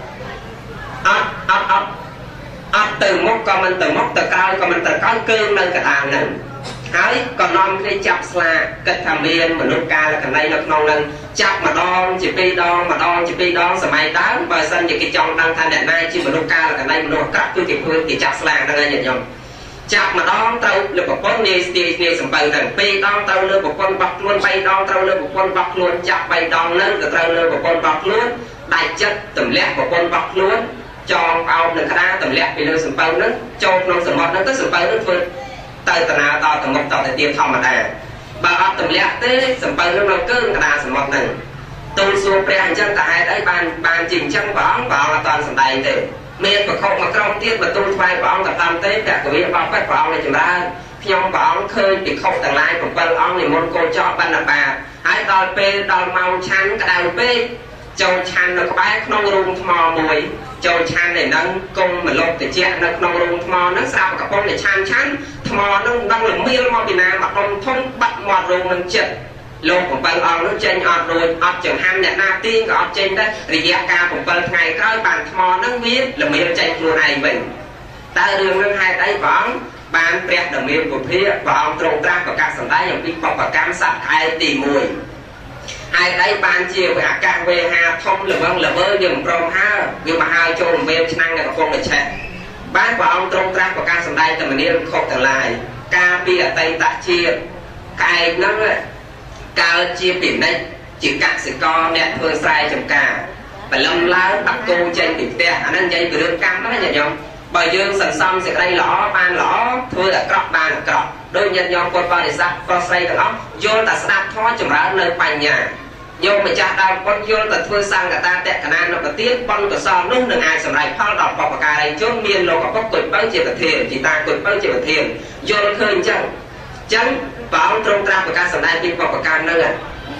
អត់ទៅមុខក៏មិនទៅមុខទៅក្រោយក៏មិនទៅក្រោយគឺនៅកណ្ដាលហ្នឹងហើយក៏នាំគ្នាចាប់ស្លាគិតថាមានមនុស្សកាលកណីនៅក្នុងនឹងចាប់ម្ដងជាពីរដងសម័យដើមបើសិនជាគេចង់ដឹងថាអ្នកណាជាមនុស្សកាលកណីមនុស្សអាក្រក់គឺគេធ្វើគេចាប់ស្លាហ្នឹងហើយញាតិញោមចាប់ម្ដងត្រូវលើប្រពន្ធនាយស្ទាយគ្នាសំពៅទាំងពីរដងត្រូវលើប្រពន្ធរបស់ខ្លួន3ដងត្រូវលើប្រពន្ធរបស់ខ្លួនចាប់3ដងនឹងក៏ត្រូវលើប្រពន្ធរបស់ខ្លួនដៃចិត្តទម្លាក់ប្រពន្ធរបស់ខ្លួនចងផ្អោបនឹងក្តារទម្លាក់ពីលើសំពៅហ្នឹងចូលក្នុងសមុទ្រហ្នឹងទៅសំពៅហ្នឹងធ្វើទៅតាណាដល់ទៅមុខតទៅទៀតធម្មតាបើអត់ទម្លាក់ទេសំពៅនឹងនៅគឺក្តារសមុទ្រហ្នឹងទូលសួរព្រះអញ្ចឹងតើហេតុអីបានជាអញ្ចឹងព្រះអង្គអត់ទាន់សម្ដែងទេមានប្រខុមកក្រុមទៀតបន្ទូលថ្វាយព្រះអង្គតាមទេភគវីបបិទ្ធព្រះអង្គចម្រើនខ្ញុំព្រះអង្គឃើញភិក្ខុទាំងឡាយ7អង្គនិមន្តកូនចោបណ្ឌបាតហើយដល់ពេលដល់ម៉ោងឆាន់ក្តៅពេកចូលឆាន់នៅក្បែរក្នុងរូងថ្មមួយចូលឆាន់ឯហ្នឹងគង់មលុបតិចនៅក្នុងរូងថ្មហ្នឹងស្រាប់កំពុងតែឆាន់ថ្មហ្នឹងដឹងល្មៀលមកពីណាមកដុំធំបាត់មាត់រូងនឹងចិត្តលោក7អង្គនោះចេញអត់រួចអត់ចង្ហាន់អ្នកណាទៀងក៏អត់ចេញដែររយៈកាល7ថ្ងៃក្រោយបានថ្មហ្នឹងវាល្មៀលចេញខ្លួនឯងវិញតើរឿងនឹងហេតុអីព្រះអង្គបានព្រះដ៏មានពុភាព្រះអង្គទ្រង់ត្រាស់ប្រកាសសម្ដែងអំពីបព្វកម្មសត្វក្អែកទី1ហេតុអីបានជាអាកាសវេហាធំល្វឹងល្វើយើងមិនព្រមហើវាមកហើចូលវេឆ្នាំងនៅកំពង់តែឆេះបានព្រះអង្គទ្រង់ត្រាស់ប្រកាសសម្ដែងតែមនាលខុសទាំងឡាយការពីអតីតជាតិក្អែកហ្នឹងកើតជាពិនិច្ចជាកសិករអ្នកធ្វើស្រែចម្ការបលឹមឡើងដាក់គោចេញពីផ្ទះអាហ្នឹងនិយាយពីរឿងកម្មណាញាតិញោមបើយើងសន្សំសេចក្តីល្អបានល្អធ្វើអាក្រក់បានអាក្រក់ដោយញាតិញោមពុទ្ធបរិស័ទប្រុសស្រីទាំងអស់យល់តែស្ដាប់ធម៌ចម្រើននៅបញ្ញាញោមម្ចាស់ដើមពុទ្ធយល់តែធ្វើសង្កតាតក្កណានុបទានបុណ្យកុសលនោះនឹងអាចសម្រេចផលដល់បព្វការីជនមានលោកពុទ្ធគុជបើជាប្រធានជីតាគុជបើជាប្រធានយល់ឃើញអញ្ចឹងព្រះអង្គទ្រង់ត្រាស់ប្រកាសសម្ដែងពីបព្វកម្មនោះ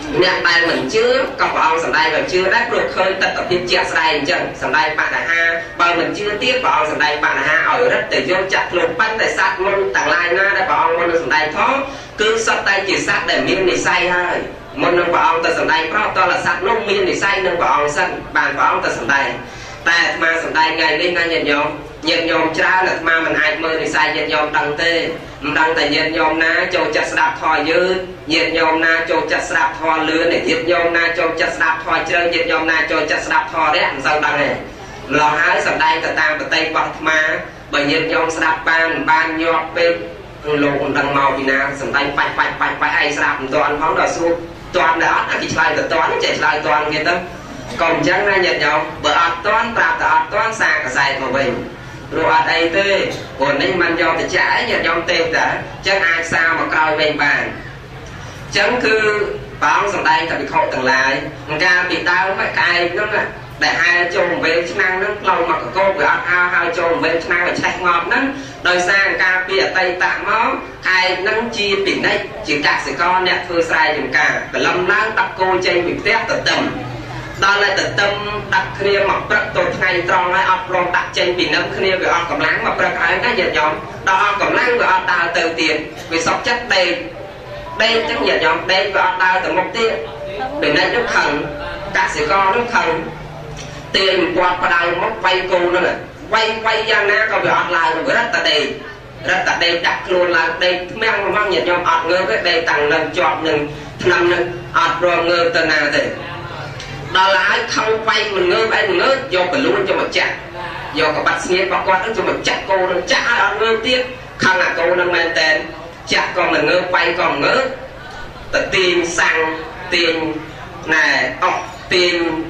អ្នកដែលមិនជឿក៏ព្រះអង្គសម្ដែងឲ្យជឿដែរព្រោះឃើញទស្សនវិជ្ជាស្ដែងអញ្ចឹងសម្ដែងបដិហាបើមិនជឿទៀតព្រះអង្គសម្ដែងបដិហាឲ្យរឹតទៅយកចាក់ខ្លួនប៉ុន្តែសត្វមុនទាំងឡាយណាដែលព្រះអង្គមុននឹងសម្ដែងផងគឺសត្វតែជាសត្វដែលមាននិស្ស័យហើយមុននឹងព្រះអង្គទៅសម្ដែងប្រោតតសត្វនោះមាននិស្ស័យនឹងព្រះអង្គសិនបានព្រះអង្គទៅសម្ដែងតែអាត្មាសម្ដែងថ្ងៃនេះណាញាតិញោមច្រើនអាត្មាមិនអាចមើលនិស្ស័យញាតិញោមដឹងទេមិនដឹងតែញាតិញោមណាចូលចិត្តស្ដាប់ធម៌យឺតញាតិញោមណាចូលចិត្តស្ដាប់ធម៌លឿនញាតិញោមណាចូលចិត្តស្ដាប់ធម៌ជ្រៅញាតិញោមណាចូលចិត្តស្ដាប់ធម៌រះមិនសូវដឹងទេម្ល៉េះហើយសម្ដែងទៅតាមបតីរបស់អាត្មាបើញាតិញោមស្ដាប់បានញាប់ពេកលោកមិនដឹងមកពីណាសម្ដែងបាច់ឯងស្ដាប់មិនទាន់ផងដល់សួរទាន់ដែរអត់គេឆ្លើយទៅទាន់ចេះឆ្លើយទាន់គេទៅកុំអញ្ចឹងណាញាតិញោមបើអត់ទាន់ប្រាប់តែអត់ទាន់សារកសែតមកវិញព្រោះអត់អីទេព្រោះនេះมันយកទៅចាក់អីញាតិញោមទេតែអញ្ចឹងអាចសារមកក្រោយវិញបានអញ្ចឹងគឺព្រះអង្គសម្ដែងតែវិខទាំងឡាយកាលពីដើមក្អែកហ្នឹងដែលហែចូលវេលឆ្នាំងហ្នឹងផ្លូវមកកកោវាអត់ហើយចូលវេលឆ្នាំងឲ្យឆេះងាប់ហ្នឹងដោយសារកាលពីអតីតមកក្អែកហ្នឹងជាពិនិច្ចជាកសិករអ្នកធ្វើស្រែចម្ការកលំឡើងដាក់គោចេញពីផ្ទះទៅទឹមដល់តែទឹមដាក់គ្នាមកព្រឹកទៅថ្ងៃត្រង់ហើយអត់ព្រមដាក់ចេញពីនឹមគ្នាវាអត់កម្លាំងមកព្រឹកហើយណាញាតិញោមដល់អត់កម្លាំងវាអត់ដើរទៅទៀតវាសុកចិត្តដេកចឹងញាតិញោមដេកវាអត់ដើរទៅមុខទៀតពីនេះទៅខឹងកសិករនឹងខឹងទាញពាត់ផ្ដៅមកវាយគោហ្នឹងវាយយ៉ាងណាក៏វាអត់ឡើងរត់តែដេកដាក់ខ្លួនឡើងដេកថ្មាំងមកញាតិញោមអត់ងើបទេដេកតាំងនឹងជាប់នឹងឆ្នាំនឹងអត់ព្រមងើបទៅណាទេដល់ហើយខំវាយមិនងើបយកបលូនចូលមកចាក់យកកបាត់ស្ងៀមរបស់គាត់នឹងចូលមកចាក់គោនឹងចាក់ឲ្យអត់ងើបទៀតខឹងអាគោនឹងមែនតែនចាក់ក៏មិនងើបវាយក៏មិនងើបទៅទាញសាំងទាញណែអស់ទាញ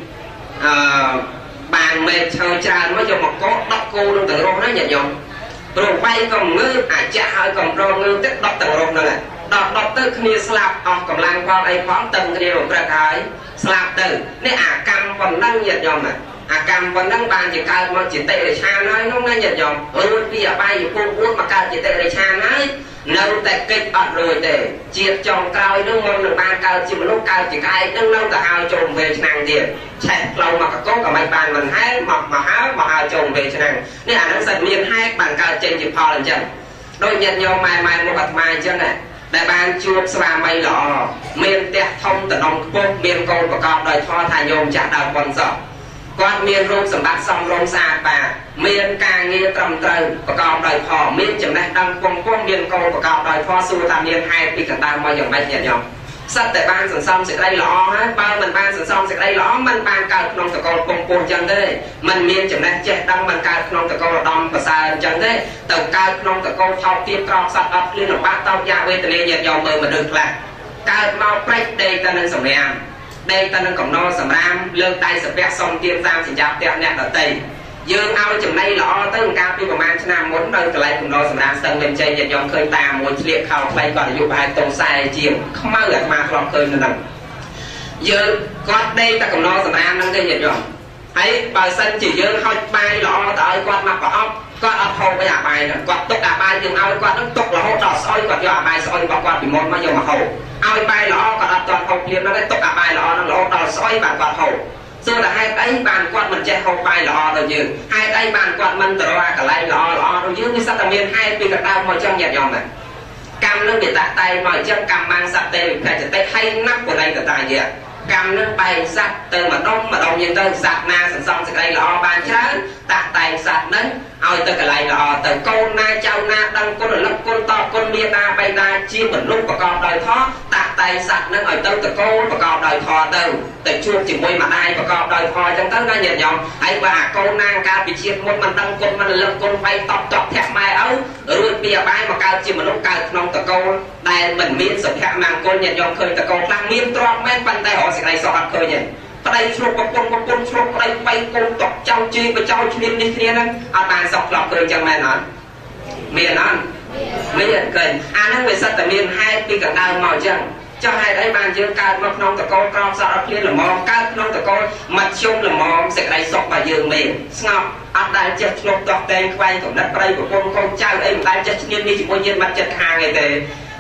បានមេឈើច្រើនមកយកមកកោដកគោនឹងទាំងរស់ហ្នឹងញាតិញោមព្រោះវាយក៏ងើបអាចចាក់ឲ្យក៏ប្រងើបទឹកដកទាំងរស់ហ្នឹងដកទៅគ្នាស្លាប់អស់កម្លាំងផងអីផងតឹងគ្នារំព្រឹកហើយស្លាប់ទៅនេះអាកម្មប៉ុណ្ណឹងញាតិញោមអាកម្មប៉ុណ្ណឹងបានជាកើតមកជាតិរិឆានហើយនោះណាញាតិញោមរួចពីអបាយភព4មកកើតជាតិរិឆានហើយនៅតែកិច្ចអត់រួចទេជាតិចុងក្រោយនោះមុននឹងបានកើតជាមនុស្សកើតជាក្អែកនឹងនៅតែឲ្យចូលវេឆ្នាំងទៀតឆេះផ្លូវមកកកក៏មិនបានមិនហែមកហើយចូលវេឆ្នាំងនេះអានឹងសិតមានហេតុបានកើតចេញជាផលអញ្ចឹងដូចញាតិញោមម៉ែមកអាត្មាអញ្ចឹងណាដែលបានជួបស្វាមីល្អមានផ្ទះធំតំណខ្ពស់មានកូនប្រកបដោយធម៌ថាញោមចាស់ដើមប៉ុនសោះគាត់មានរូបសម្បត្តិសមរម្យស្អាតបាទមានការងារត្រឹមត្រូវប្រកបដោយធម៌មានចំណេះដឹងពងមានកូនប្រកបដោយធម៌សួរថាមានហេតុពីកណ្ដាលមកយ៉ាងម៉េចញាតិញោមសិតតែបានសន្សំសេចក្តីល្អហើយបើមិនបានសន្សំសេចក្តីល្អមិនបានកើតក្នុងតកូលពងពោះអញ្ចឹងទេมันមានចំណេះចេះដឹងមិនកើតក្នុងតកូលឧត្តមប្រសើរអញ្ចឹងទេទៅកើតក្នុងតកូលថោកទាបក្រោកសត្វអត់ឃ្លានលំបាកតោកយ៉ាវេទនាញាតិញោមមើលមនុស្សខ្លះកើតមកព្រិចដេកទៅនឹងសម្រាមដេកទៅនឹងកំណោសម្រាមលើកដៃសាពះសុំទានតាមសញ្ញាផ្ទះអ្នកដទៃយើងឲ្យចំណៃល្អទៅកាលពីប្រហែលឆ្នាំមុននៅកន្លែងកំណោសម្រាមស្ទឹងលេមជ័យញាតិញោមឃើញតាមួយឆ្លៀកខោខ្លីគាត់អាយុប្រហែលទៅ40ជាងខ្មៅអាត្មាធ្លាប់ឃើញនៅហ្នឹងយើងគាត់ដេកតែកំណោសម្រាមហ្នឹងទេញាតិញោមហើយបើសិនជាយើងហុចបាយល្អទៅឲ្យគាត់មកប្រអប់គាត់អត់ហូបអាបាយហ្នឹងគាត់ទុកអាបាយយើងឲ្យគាត់ហ្នឹងទុករហូតដល់ស្អុយគាត់យកអាបាយស្អុយរបស់គាត់ពីមុនមកយកមកហូបឲ្យបាយល្អគាត់អត់ទាន់ហូបភ្លាមហ្នឹងទេទុកអាបាយល្អហ្នឹងរហូតដល់ស្អុយបានគាត់ហូបសួរថាហេតុអីបានគាត់មិនចេះហូបបាយល្អដូចយើងហេតុអីបានគាត់មិនទៅរកអាកន្លែងល្អដូចយើងវាសិតតែមានហេតុពីកណ្ដាលមកចឹងញាតិញោមណាកម្មនឹងវាតាក់តែងមកចឹងកម្មបានសត្វទេវិភេចតិហើយណាប់បរិយតតាយាកម្មនឹងបែងសត្វទៅម្ដុំយើងទៅសត្វណាសន្សំសេចក្តីល្អបានច្រើនតាក់តែងសត្វនឹងឲ្យទៅកន្លែងល្អទៅកូនណាចៅណាដឹងគុណរលឹកគុណតបគុណមាតាបិតាជាមនុស្សប្រកបដោយធម៌តាក់តែងសត្វនឹងឲ្យទៅកូនប្រកបដោយធម៌ទៅជួបជាមួយម្ដាយប្រកបដោយធម៌អញ្ចឹងទៅណាញាតិញោមហើយបើអាកូនណាកាលពីជាតិមុនមិនដឹងគុណមិនរលឹកគុណបៃតបធាក់ម៉ែឪរួចពីអបាយមកកើតជាមនុស្សកើតក្នុងតកូលដែលមិនមានសុភមង្គលញាតិញោមឃើញតកូលខ្លះមានទ្រព្យមែនប៉ុន្តែរកសេចក្តីសុខអត់ឃើញទេប្តីឆ្លុះប្រពន្ធឆ្លុះប្តីបៃកូនតកចៅជឿបចោឈ្នាននេះគ្នាហ្នឹងអត់បានសុខធ្លាប់ឃើញចឹងមែនអត់មានអត់មានឃើញអាហ្នឹងវាសិតតែមានហេតុពីកណ្ដាលមកចឹងចុះហេតុអីបានយើងកើតមកក្នុងតកូលក្រោមសត្វអត់ឃ្លានល្មមកើតក្នុងតកូលមធ្យមល្មមសេចក្តីសុខរបស់យើងមានស្ងប់អត់ដែលចេះឆ្លុះតោះតែងខ្វែងកំណត់ប្តីប្រពន្ធកូនចៅអីមិនដែលចេះឈ្នាននេះជាមួយញាតិមិត្តចិត្តខាងអីទេ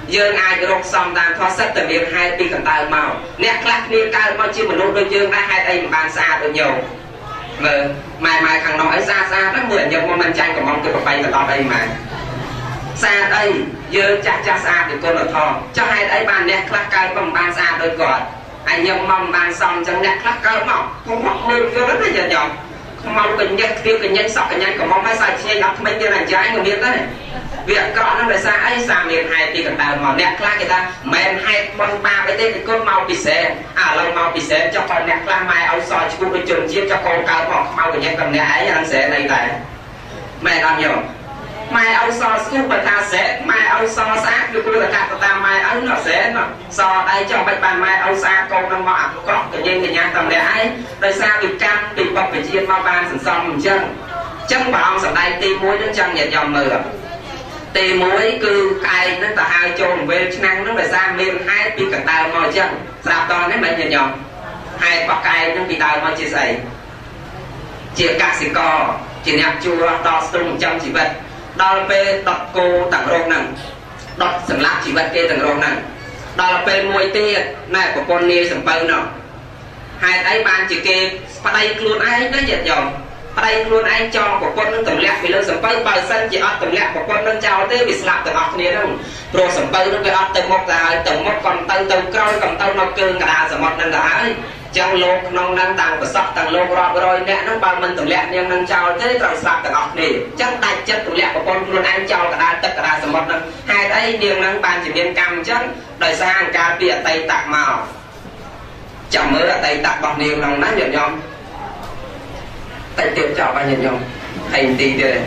យើងអាចរកសំតាមធម៌សិតតែមានហេតុពីកណ្ដាលមកអ្នកខ្លះគ្នាកើតមកជាមនុស្សដូចយើងដែរហេតុអីមិនបានស្អាតដូចញោមមើលម៉ែខាងនោះអីស្អាតហ្នឹងមើលញោមមិនចាញ់កំងទៅប្របីទៅដល់អីម៉ែស្អាតអីយើងចាស់ស្អាតពីគុណធម៌ចុះហេតុអីបានអ្នកខ្លះកើតមកមិនបានស្អាតដូចគាត់ហើយញោមមកមិនបានសមអញ្ចឹងអ្នកខ្លះកើតមកខ្ញុំមកមើលយល់ណាញោមមកកញ្ញឹកគ្រាកញ្ញិចសក់កញ្ញិចកំងហើយសាច់ឆ្ងាញ់ដល់ថ្មីទៀតអញ្ចឹងក៏មានដែរវាអក្រក់ហ្នឹងដោយសារអីសារមានហេតុពីកណ្ដាលមកអ្នកខ្លះគេថាមិនហេតុបនបាបអីទេគឺគុណមកពិសេសឥឡូវមកពិសេសចុះបើអ្នកខ្លះម៉ែឲ្យសល់ឈ្មោះដូចជនជាតិចុះកូនកើតមកខ្មៅកញ្ញិចកំអ្នកឯងហ្នឹងស្រែអីដែរម៉ែអត់ញោមម៉ែឲ្យសល់ស្គូបើថាស្រែម៉ែឲ្យសល់ស្អាតគឺគួរតែកាត់ទៅតាមម៉ែឲ្យនោះស្រែនោះសល់ដៃចុះមិនបានម៉ែឲ្យស្អាតកូននឹងមកអាក្រក់កញ្ញិចកញ្ញាតាមអ្នកឯងដោយសារវិកម្មពីបព្វជិតមកបានសន្សំអញ្ចឹងព្រះអង្គសម្ដែងទី1នឹងចឹងញាតិញោមមើលទី1គឺក្អែកហ្នឹងទៅហៅចូលវេលឆ្នាំងហ្នឹងដោយសារមានហេតុពីកណ្ដាលមកអញ្ចឹងស្រាប់តនេះមិនញាតិញោមហេតុរបស់ក្អែកហ្នឹងពីដើមមកជាស្អីជាកសិករជាអ្នកជួលដល់ស្ទង់ចំជីវិតដល់ពេលដុតគោទាំងរោគហ្នឹងដុតសម្លាប់ជីវិតគេទាំងរោគហ្នឹងដល់ពេលមួយទៀតណែប្រពន្ធនាយសំពៅនោះហេតុអីបានជាគេប្តីខ្លួនឯងទៅញាតិញោមប្តីខ្លួនឯងចងប្រពន្ធនឹងទម្លាក់ពីលើសំពៅបើសិនជាអត់ទម្លាក់ប្រពន្ធនឹងចោលទេវាស្លាប់ទាំងអស់គ្នាហ្នឹងព្រោះសំពៅនឹងវាអត់ទៅមុខទៅហើយទៅមុខcònទៅក្រោយកំទៅនៅគើងកណ្ដាលសមុទ្រនឹងទៅហើយចឹងលោកក្នុងហ្នឹងតាំងប្រសពតាំងលោករាប់រយអ្នកហ្នឹងបើមិនទម្លាក់នាងនឹងចោលទេត្រូវស្លាប់ទាំងអស់គ្នាចឹងដាច់ចិត្តទម្លាក់ប្រពន្ធខ្លួនឯងចោលកណ្ដាលទឹកកណ្ដាលសមុទ្រហ្នឹងហេតុអីនាងហ្នឹងបានជាមានកម្មអញ្ចឹងដោយសារអង្ការពីអតីតមកចាំមើលអតីតរបស់នាងហ្នឹងណាញាតិញោមតែទៀតចោលបានញាតិញោមហើយនាទីទៀត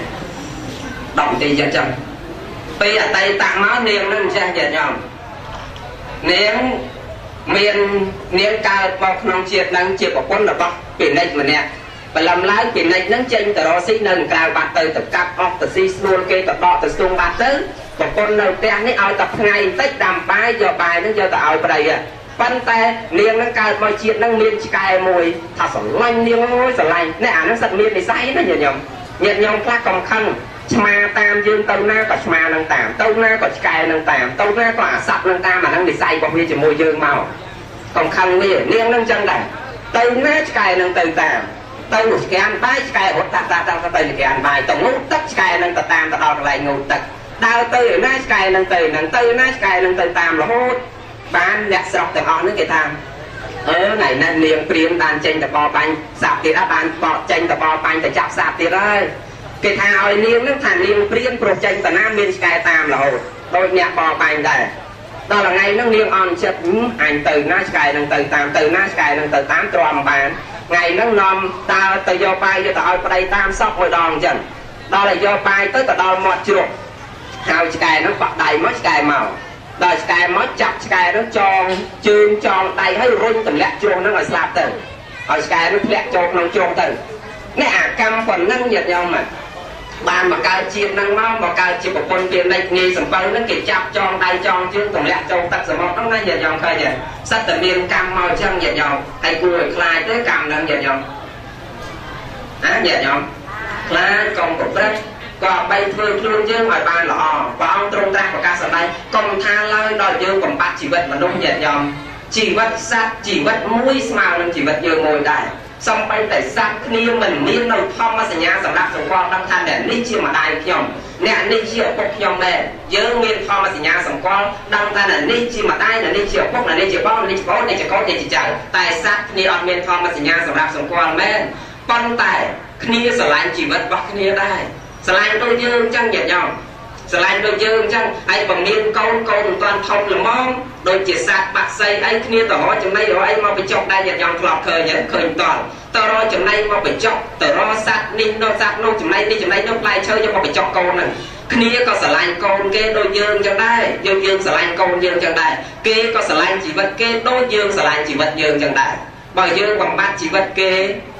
10នាទីចឹងពីអតីតមកនាងនឹងចេះញាតិញោមនាងមាននាងកើតមកក្នុងជាតិនឹងជាប្រពន្ធរបស់ពាណិជ្ជម្នាក់បលំឡើងពាណិជ្ជនឹងចេញទៅរកស៊ីនៅក្រៅបាត់ទៅកាប់អស់ទៅស៊ីស្នួលគេទៅដកទៅស្ទង់បាត់ទៅប្រពន្ធនៅផ្ទះនេះឲ្យតែថ្ងៃបន្តិចដាំបាយយកបាយនឹងយកទៅឲ្យប្តីប៉ុន្តែនាងនឹងកើតមកជាតិនឹងមានឆ្កែមួយថាស្រឡាញ់នាងមួយស្រឡាញ់នេះអានឹងសិតមាននិស័យណាញាតិញោមខ្លះកំខឹងឆ្មាតាមយើងទៅណាក៏ឆ្មានឹងតាមទៅណាក៏ឆ្កែនឹងតាមទៅណាក៏អាសត្វនឹងតាមអានឹងនិស័យរបស់វាជាមួយយើងមកកំខឹងវានាងនឹងចឹងដែរទៅណាឆ្កែនឹងទៅតាមទៅស្គានបាយឆ្កែរត់តាទៅស្គានបាយទៅងូតទឹកឆ្កែនឹងទៅតាមទៅដល់កន្លែងងូតទឹកដើរទៅណាឆ្កែនឹងទៅណាឆ្កែនឹងទៅតាមរហូតបានអ្នកស្រុកទាំងអស់ហ្នឹងគេថាថ្ងៃនេះនាងព្រាមបានចេញទៅបរបាញ់សាប់ទៀតបានបកចេញទៅបរបាញ់ទៅចាប់សាប់ទៀតហើយគេថាឲ្យនាងហ្នឹងថានាងព្រាមព្រោះចេញទៅណាមានឆ្កែតាមរហូតដូចអ្នកបរបាញ់ដែរដល់ថ្ងៃហ្នឹងនាងអន់ចិត្តអញទៅណាឆ្កែនឹងទៅតាមទៅណាឆ្កែនឹងទៅតាមទ្រាំបានថ្ងៃហ្នឹងនាំដើរទៅយកបាយយកទៅឲ្យប្តីតាមសពមួយដងអញ្ចឹងដល់ឲ្យយកបាយទៅដល់មាត់ជ្រក់ហើយឆ្កែហ្នឹងបាក់ដៃមកឆ្កែមកដល់ឆ្កែមកចាប់ឆ្កែនោះចងជើងចងដៃហើយរុញទម្លាក់ជ្រុងហ្នឹងឲ្យស្លាប់ទៅហើយឆ្កែនោះធ្លាក់ចូលក្នុងជ្រុងទៅនេះអាកម្មប៉ុណ្ណឹងញាតិញោមបានមកកើតជាតិហ្នឹងមកកើតជាប្រពន្ធពាណិជ្ជងាយសំពៅហ្នឹងគេចាប់ចងដៃចងជើងទម្លាក់ចូលទឹកសមុទ្រហ្នឹងណាញាតិញោមឃើញទេសិតតែមានកម្មមកអញ្ចឹងញាតិញោមហើយគួរឲ្យខ្លាចទេកម្មហ្នឹងញាតិញោមញាតិញោមខ្លាចកុំប្រព្រឹត្តក៏បីធ្វើខ្លួនយើងឲ្យបានល្អព្រះអង្គទ្រង់ត្រាស់ប្រកាសសម្ដែងកុំថាឡើយដល់យើងបំបត្តិជីវិតមនុស្សញាតិញោមជីវិតសត្វជីវិតមួយស្មើនឹងជីវិតយើងមួយដែរសំបីតែសត្វគ្នាមិនមាននៅធម្មសញ្ញាសម្រាប់សង្កល់ដឹងថាអ្នកនេះជាម្ដាយខ្ញុំអ្នកនេះជាឪពុកខ្ញុំដែរយើងមានធម្មសញ្ញាសម្គាល់ដឹងថាអ្នកនេះជាម្ដាយអ្នកនេះជាឪពុកអ្នកនេះជាបងអ្នកនេះជាប្អូនអ្នកនេះជាកូនអ្នកនេះជាចៅតែសត្វគ្នាអត់មានធម្មសញ្ញាសម្រាប់សង្កល់មែនប៉ុន្តែគ្នាស្រឡាញ់ជីវិតរបស់គ្នាដែរស្រឡាញ់ដូចយើងអញ្ចឹងញាតិញោមស្រឡាញ់ដូចយើងអញ្ចឹងហើយបើមានកូនមិនទាន់ធំល្មមដូចជាសត្វបាក់សីអីគ្នាទៅរកចំណីរកអីមកបញ្ចុកដែរញាតិញោមធ្លាប់ឃើញឃើញតល់ទៅរកចំណីមកបញ្ចុកទៅរកសត្វនេះនោះសត្វនោះចំណីនេះចំណីនោះផ្លែឈើយកមកបញ្ចុកកូនហ្នឹងគ្នាក៏ស្រឡាញ់កូនគេដូចយើងអញ្ចឹងដែរយើងស្រឡាញ់កូនយើងអញ្ចឹងដែរគេក៏ស្រឡាញ់ជីវិតគេដូចយើងស្រឡាញ់ជីវិតយើងអញ្ចឹងដែរបើយើងបំបត្តិជីវិតគេ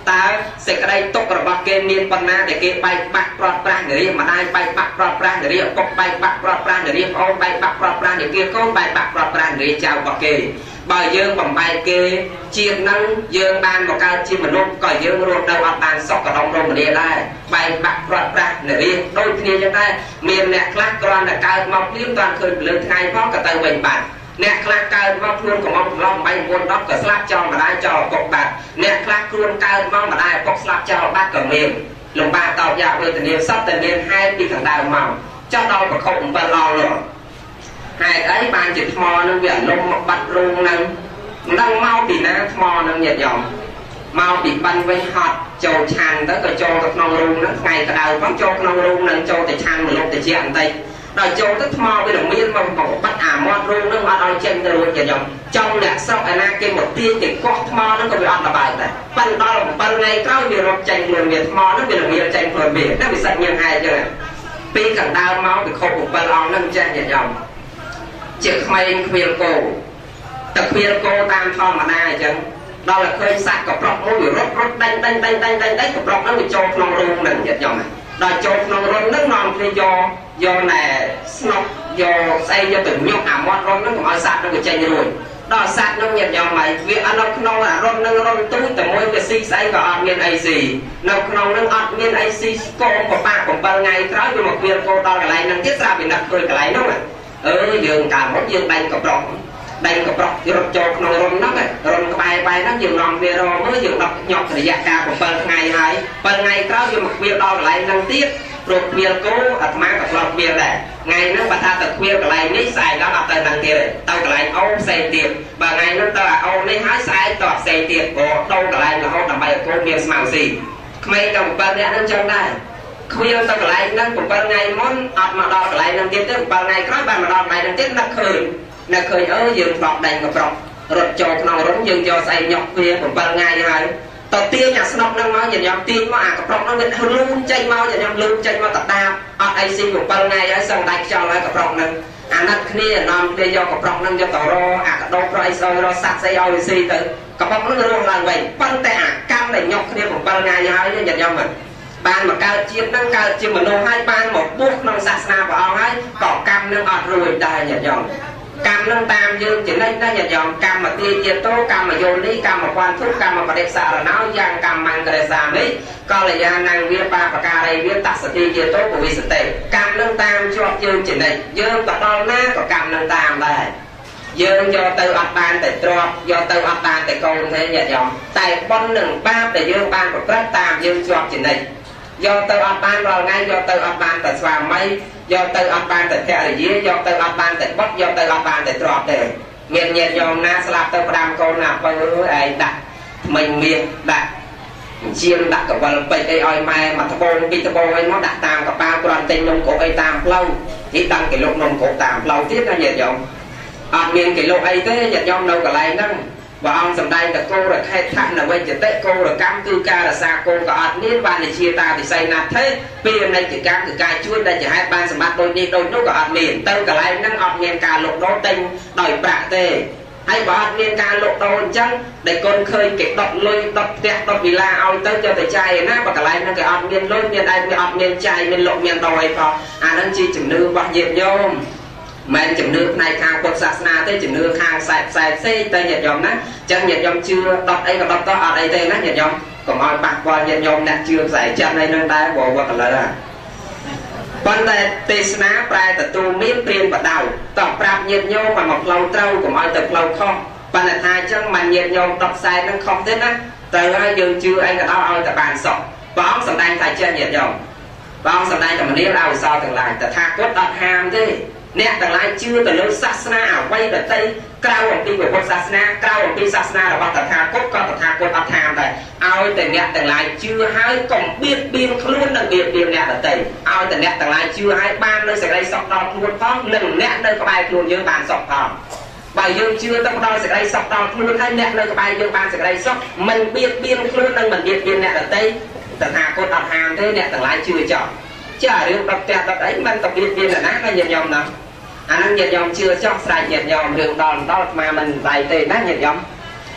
តើសេចក្តីទុករបស់គេមានប៉ុណ្ណាដែលគេបែកបាក់ប្រត់ប្រាស់នារីម្ដាយបែកបាក់ប្រត់ប្រាស់នារីឪពុកបែកបាក់ប្រត់ប្រាស់នារីប្អូនបែកបាក់ប្រត់ប្រាស់នារីកូនបែកបាក់ប្រត់ប្រាស់នារីចៅរបស់គេបើយើងបំបែកគេជាតិនឹងយើងបានមកកើតជាមនុស្សក៏យើងរស់នៅអត់បានសុខក៏ក្នុងរមនាដែរបែកបាក់ប្រត់ប្រាស់នារីដូចគ្នាចឹងដែរមានអ្នកខ្លះគ្រាន់តែកើតមកព្រាមតាន់ឃើញពលឹងថ្ងៃផងក៏ទៅវិញបាត់អ្នកខ្លះកើតមកខ្លួនកំងកំឡុង3 4 10ក៏ស្លាប់ចោលម្ដាយចោលឪពុកបាត់អ្នកខ្លះខ្លួនកើតមកម្ដាយឪពុកស្លាប់ចោលបាត់ក៏មានលំបាកតោកយ៉ាវេទនាសត្វតែមានហេតុពីខាងដើមមកចោះដល់ប្រខុប7អង្គនោះហេតុអីបានជាថ្មនឹងវាលំមកបាត់រូងនឹងមិនដឹងមកពីណាថ្មនឹងញាតិញោមមកពីបិណ្ឌវិញហត់ចូលឆាន់ទៅក៏ចូលទៅក្នុងរូងនឹងថ្ងៃក្តៅផងចូលក្នុងរូងនឹងចូលទៅឆាន់មួយលុបទៅជាបន្តិចដល់ចូលទៅថ្មវានឹងមានមកបាត់អាមាត់រូងនឹងអត់ឲ្យចេញទៅរួចញាតិញោមចំអ្នកស្រុកឯណាគេមកទាញទៅកោះថ្មនឹងក៏វាអត់ល្បើកដែរប៉ិនដល់7ថ្ងៃក្រោយវារត់ចេញខ្លួនវាថ្មនឹងវានឹងមានចេញខ្លួនវាតែវាសាច់ញៀនហែចឹងពីកណ្ដាលមកពីខុស7អង្គនឹងចេះញាតិញោមជាក្មេងគ្មានគោតែគ្មានគោតាមធម្មតាអញ្ចឹងដល់តែឃើញសត្វកប្រុកមួយវារត់ដេញកប្រុកនឹងវាចូលក្នុងរូងនឹងញាតិញោមដល់ចូលក្នុងរូងនឹងនាំគ្នាយកណែស្នុកយកស្អីយកទៅញុកអាមាត់រូងនឹងកុំឲ្យសត្វនឹងវាចេញរួចដល់សត្វនឹងញាតិញោមហើយវាអត់នៅក្នុងអារុននឹងរុនទូតែមួយវាស៊ីស្អីក៏អត់មានអីស៊ីនៅក្នុងនឹងអត់មានអីស៊ីស្គមប្របាក់7ថ្ងៃក្រោយវាមកគ្មានគោដល់កន្លែងនឹងទៀតស្រាប់វានឹកឃើញកន្លែងនោះយើងកាលមកយើងដេញកប្រុករត់ចូលក្នុងរុនហ្នឹងរុនក្បែរហ្នឹងយើងនាំវារមើលយើងដកញប់រយៈកាល7ថ្ងៃហើយ7ថ្ងៃក្រោយយើងមកវាដល់កន្លែងហ្នឹងទៀតព្រោះវាគោអាត្មាក៏ឆ្លងវាដែរថ្ងៃហ្នឹងបើថាទៅវាកន្លែងនេះស្អែកដល់អត់ទៅហ្នឹងទៀតទៅកន្លែងអូផ្សេងទៀតបើថ្ងៃហ្នឹងទៅអាអូនេះហើយស្អែកទៅផ្សេងទៀតក៏ដូរកន្លែងរហូតដើម្បីឲ្យគោមានស្មៅស៊ីក្មេងទៅ7នាក់ហ្នឹងចឹងដែរគ្មានទៅកន្លែងហ្នឹង7ថ្ងៃមុនអត់មកដល់កន្លែងហ្នឹងទៀតទេ7ថ្ងៃក្រោយបានមកដល់កន្លែងហ្នឹងទៀតនឹកឃើញយើងធ្លាប់ដេញកប្រុករត់ចូលក្នុងរុំយើងយកស្អីញុកវា7ថ្ងៃហើយតទាញអាស្នុកហ្នឹងមកញញឹមទាញមកអាកប្រុកហ្នឹងវាលូនចេញមកញញឹមលូនចេញមកតដាបអត់អីស៊ី7ថ្ងៃហើយសឹងដាច់ខ្យល់ហើយកប្រុកហ្នឹងអាណិតគ្នានាំគ្នាយកកប្រុកហ្នឹងយកទៅរអាកដោប្រអីស្អីរស័ក្តិស្អីឲ្យវាស៊ីទៅកប្រុកហ្នឹងរស់ឡើងវិញប៉ុន្តែអាកម្មដែលញុកគ្នា7ថ្ងៃហើយញញឹមបានមកកើតជាតិហ្នឹងកើតជាមនុស្សហើយបានមកពុះក្នុងសាសនាព្រះអង្គហើយក៏កម្មនឹងអត់រួចដែរញញឹមកម្មនឹងតាមយើងចំណេញណាស់ញាតិញោមកម្មទាជាតោកម្មយោនីកម្មពាន់ធុកម្មបរិសរណោយ៉ាងកម្មមង្គរសាមិកល្យាណងវាបាបការីវាតសតិជាតោពវិសតិកម្មនឹងតាមជាប់យើងចំណេញយើងទៅដល់ណាក៏កម្មនឹងតាមដែរយើងយកទៅអត់បានតែទ្រព្យយកទៅអត់បានតែកូនទេញាតិញោមតែបុណ្យនឹងបាបដែលយើងបានប្រព្រឹត្តតាមយើងជាប់ចំណេញយកទៅអត់បានរាល់ថ្ងៃយកទៅអត់បានតែស្វាមីយកទៅអត់បានតែភរិយាយកទៅអត់បានតែបុត្រយកទៅអត់បានតែទ្រព្យទេមានញាតិញោមណាស្លាប់ទៅផ្ដាំកូនណាបើឯងដាក់ថ្មិញមានដាក់ជាងដាក់កវលពេជ្រអីឲ្យម៉ែមកត្បូងពីត្បូងអីមកដាក់តាមកប៉ាល់គ្រាន់តែនំក្រូចអីតាមផ្លូវនេះដឹងគេលុកនំក្រូចតាមផ្លូវទៀតណាញាតិញោមអត់មានគេលុកអីទេញាតិញោមនៅកន្លែងហ្នឹងបើអង្គសម្ដែងតកោរខេតថនវិជ្ជតិកោរកម្មគឺការរសាគោក៏អត់មានបានជាតាវិស័យណាទេពីអនិច្ចកម្មគឺការជួយដែលជាហេតុបានសម្បត្តិដូចនេះដូចនោះក៏អត់មានទៅកន្លែងហ្នឹងអត់មានការលុកដោទិញដោយប្រាក់ទេហើយបើអត់មានការលុកដោអញ្ចឹងដែលកូនឃើញគេដុតលុយដុតផ្ទះដុតវិឡាឲ្យទៅយកទៅចាយណាបើកន្លែងហ្នឹងគេអត់មានលុយមានឯងវាអត់មានចាយមានលុកមានដោអីផងអាហ្នឹងជាជំនឿរបស់ញាតិញោមមិនជំនឿផ្នែកខាងពុទ្ធសាសនាទេជំនឿខាងខ្សែផ្សេងទៅញាតិញោមណាអញ្ចឹងញាតិញោមជឿដុតអីក៏ដុតទៅអត់អីទេណាញាតិញោមកុំឲ្យប៉ះពាល់ញាតិញោមអ្នកជឿខ្សែចិត្តអីនឹងដែរព្រោះវត្តឥឡូវហ្នឹងប៉ុន្តែទេសនាប្រែទទួលមានព្រានបដៅតប្រាប់ញាតិញោមឲ្យមកផ្លូវត្រូវកុំឲ្យទៅផ្លូវខុសប៉ុន្តែថាអញ្ចឹងមិនញាតិញោមដុតខ្សែនឹងខុសទេណាត្រូវហើយយើងជឿអីក៏ដោយឲ្យតែបានសុខព្រះអង្គសម្ដែងថាចេះញាតិញោមព្រះអង្គសម្ដែងតែមនាលអវសោទាំងឡាយតថាគតអត់ហាមទេអ្នកទាំងឡាយជឿទៅលើសាសនាអ្វីដទៃក្រៅអំពីពុទ្ធសាសនាក្រៅអំពីសាសនារបស់តថាគតក៏តថាគតអត់ថាមដែរឲ្យតែអ្នកទាំងឡាយជឿហើយកុំបៀតបៀនខ្លួននិងបៀតបៀនអ្នកដទៃឲ្យតែអ្នកទាំងឡាយជឿហើយបាននៅសេចក្តីសុខដល់ខ្លួនផងនិងអ្នកនៅក្បែរខ្លួនយើងបានសុខផងបើយើងជឿទៅដល់សេចក្តីសុខដល់ខ្លួនហើយអ្នកនៅក្បែរយើងបានសេចក្តីសុខមិនបៀតបៀនខ្លួននិងមិនបៀតបៀនអ្នកដទៃតថាគតអត់ហាមទេអ្នកទាំងឡាយជឿចោលចារឿងដុតផ្ទះដុតអីមិនទៅបៀតបៀនណាណាញាតិញោមណាអាហ្នឹងញាតិញោមជឿចោះស្រេចញាតិញោមរឿងដល់អាត្មាមិនដៃទេណាញាតិញោម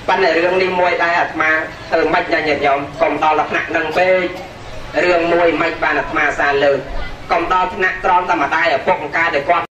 ប៉ុន្តែរឿងនេះមួយដែរអាត្មាធ្វើមិនញ៉ាំញាតិញោមកុំដល់ថ្នាក់នឹងពេករឿងមួយមិនបានអាត្មាសាលើកកុំដល់ថ្នាក់ក្រំតែម្ដាយឪពុកម្កាយដែលគាត់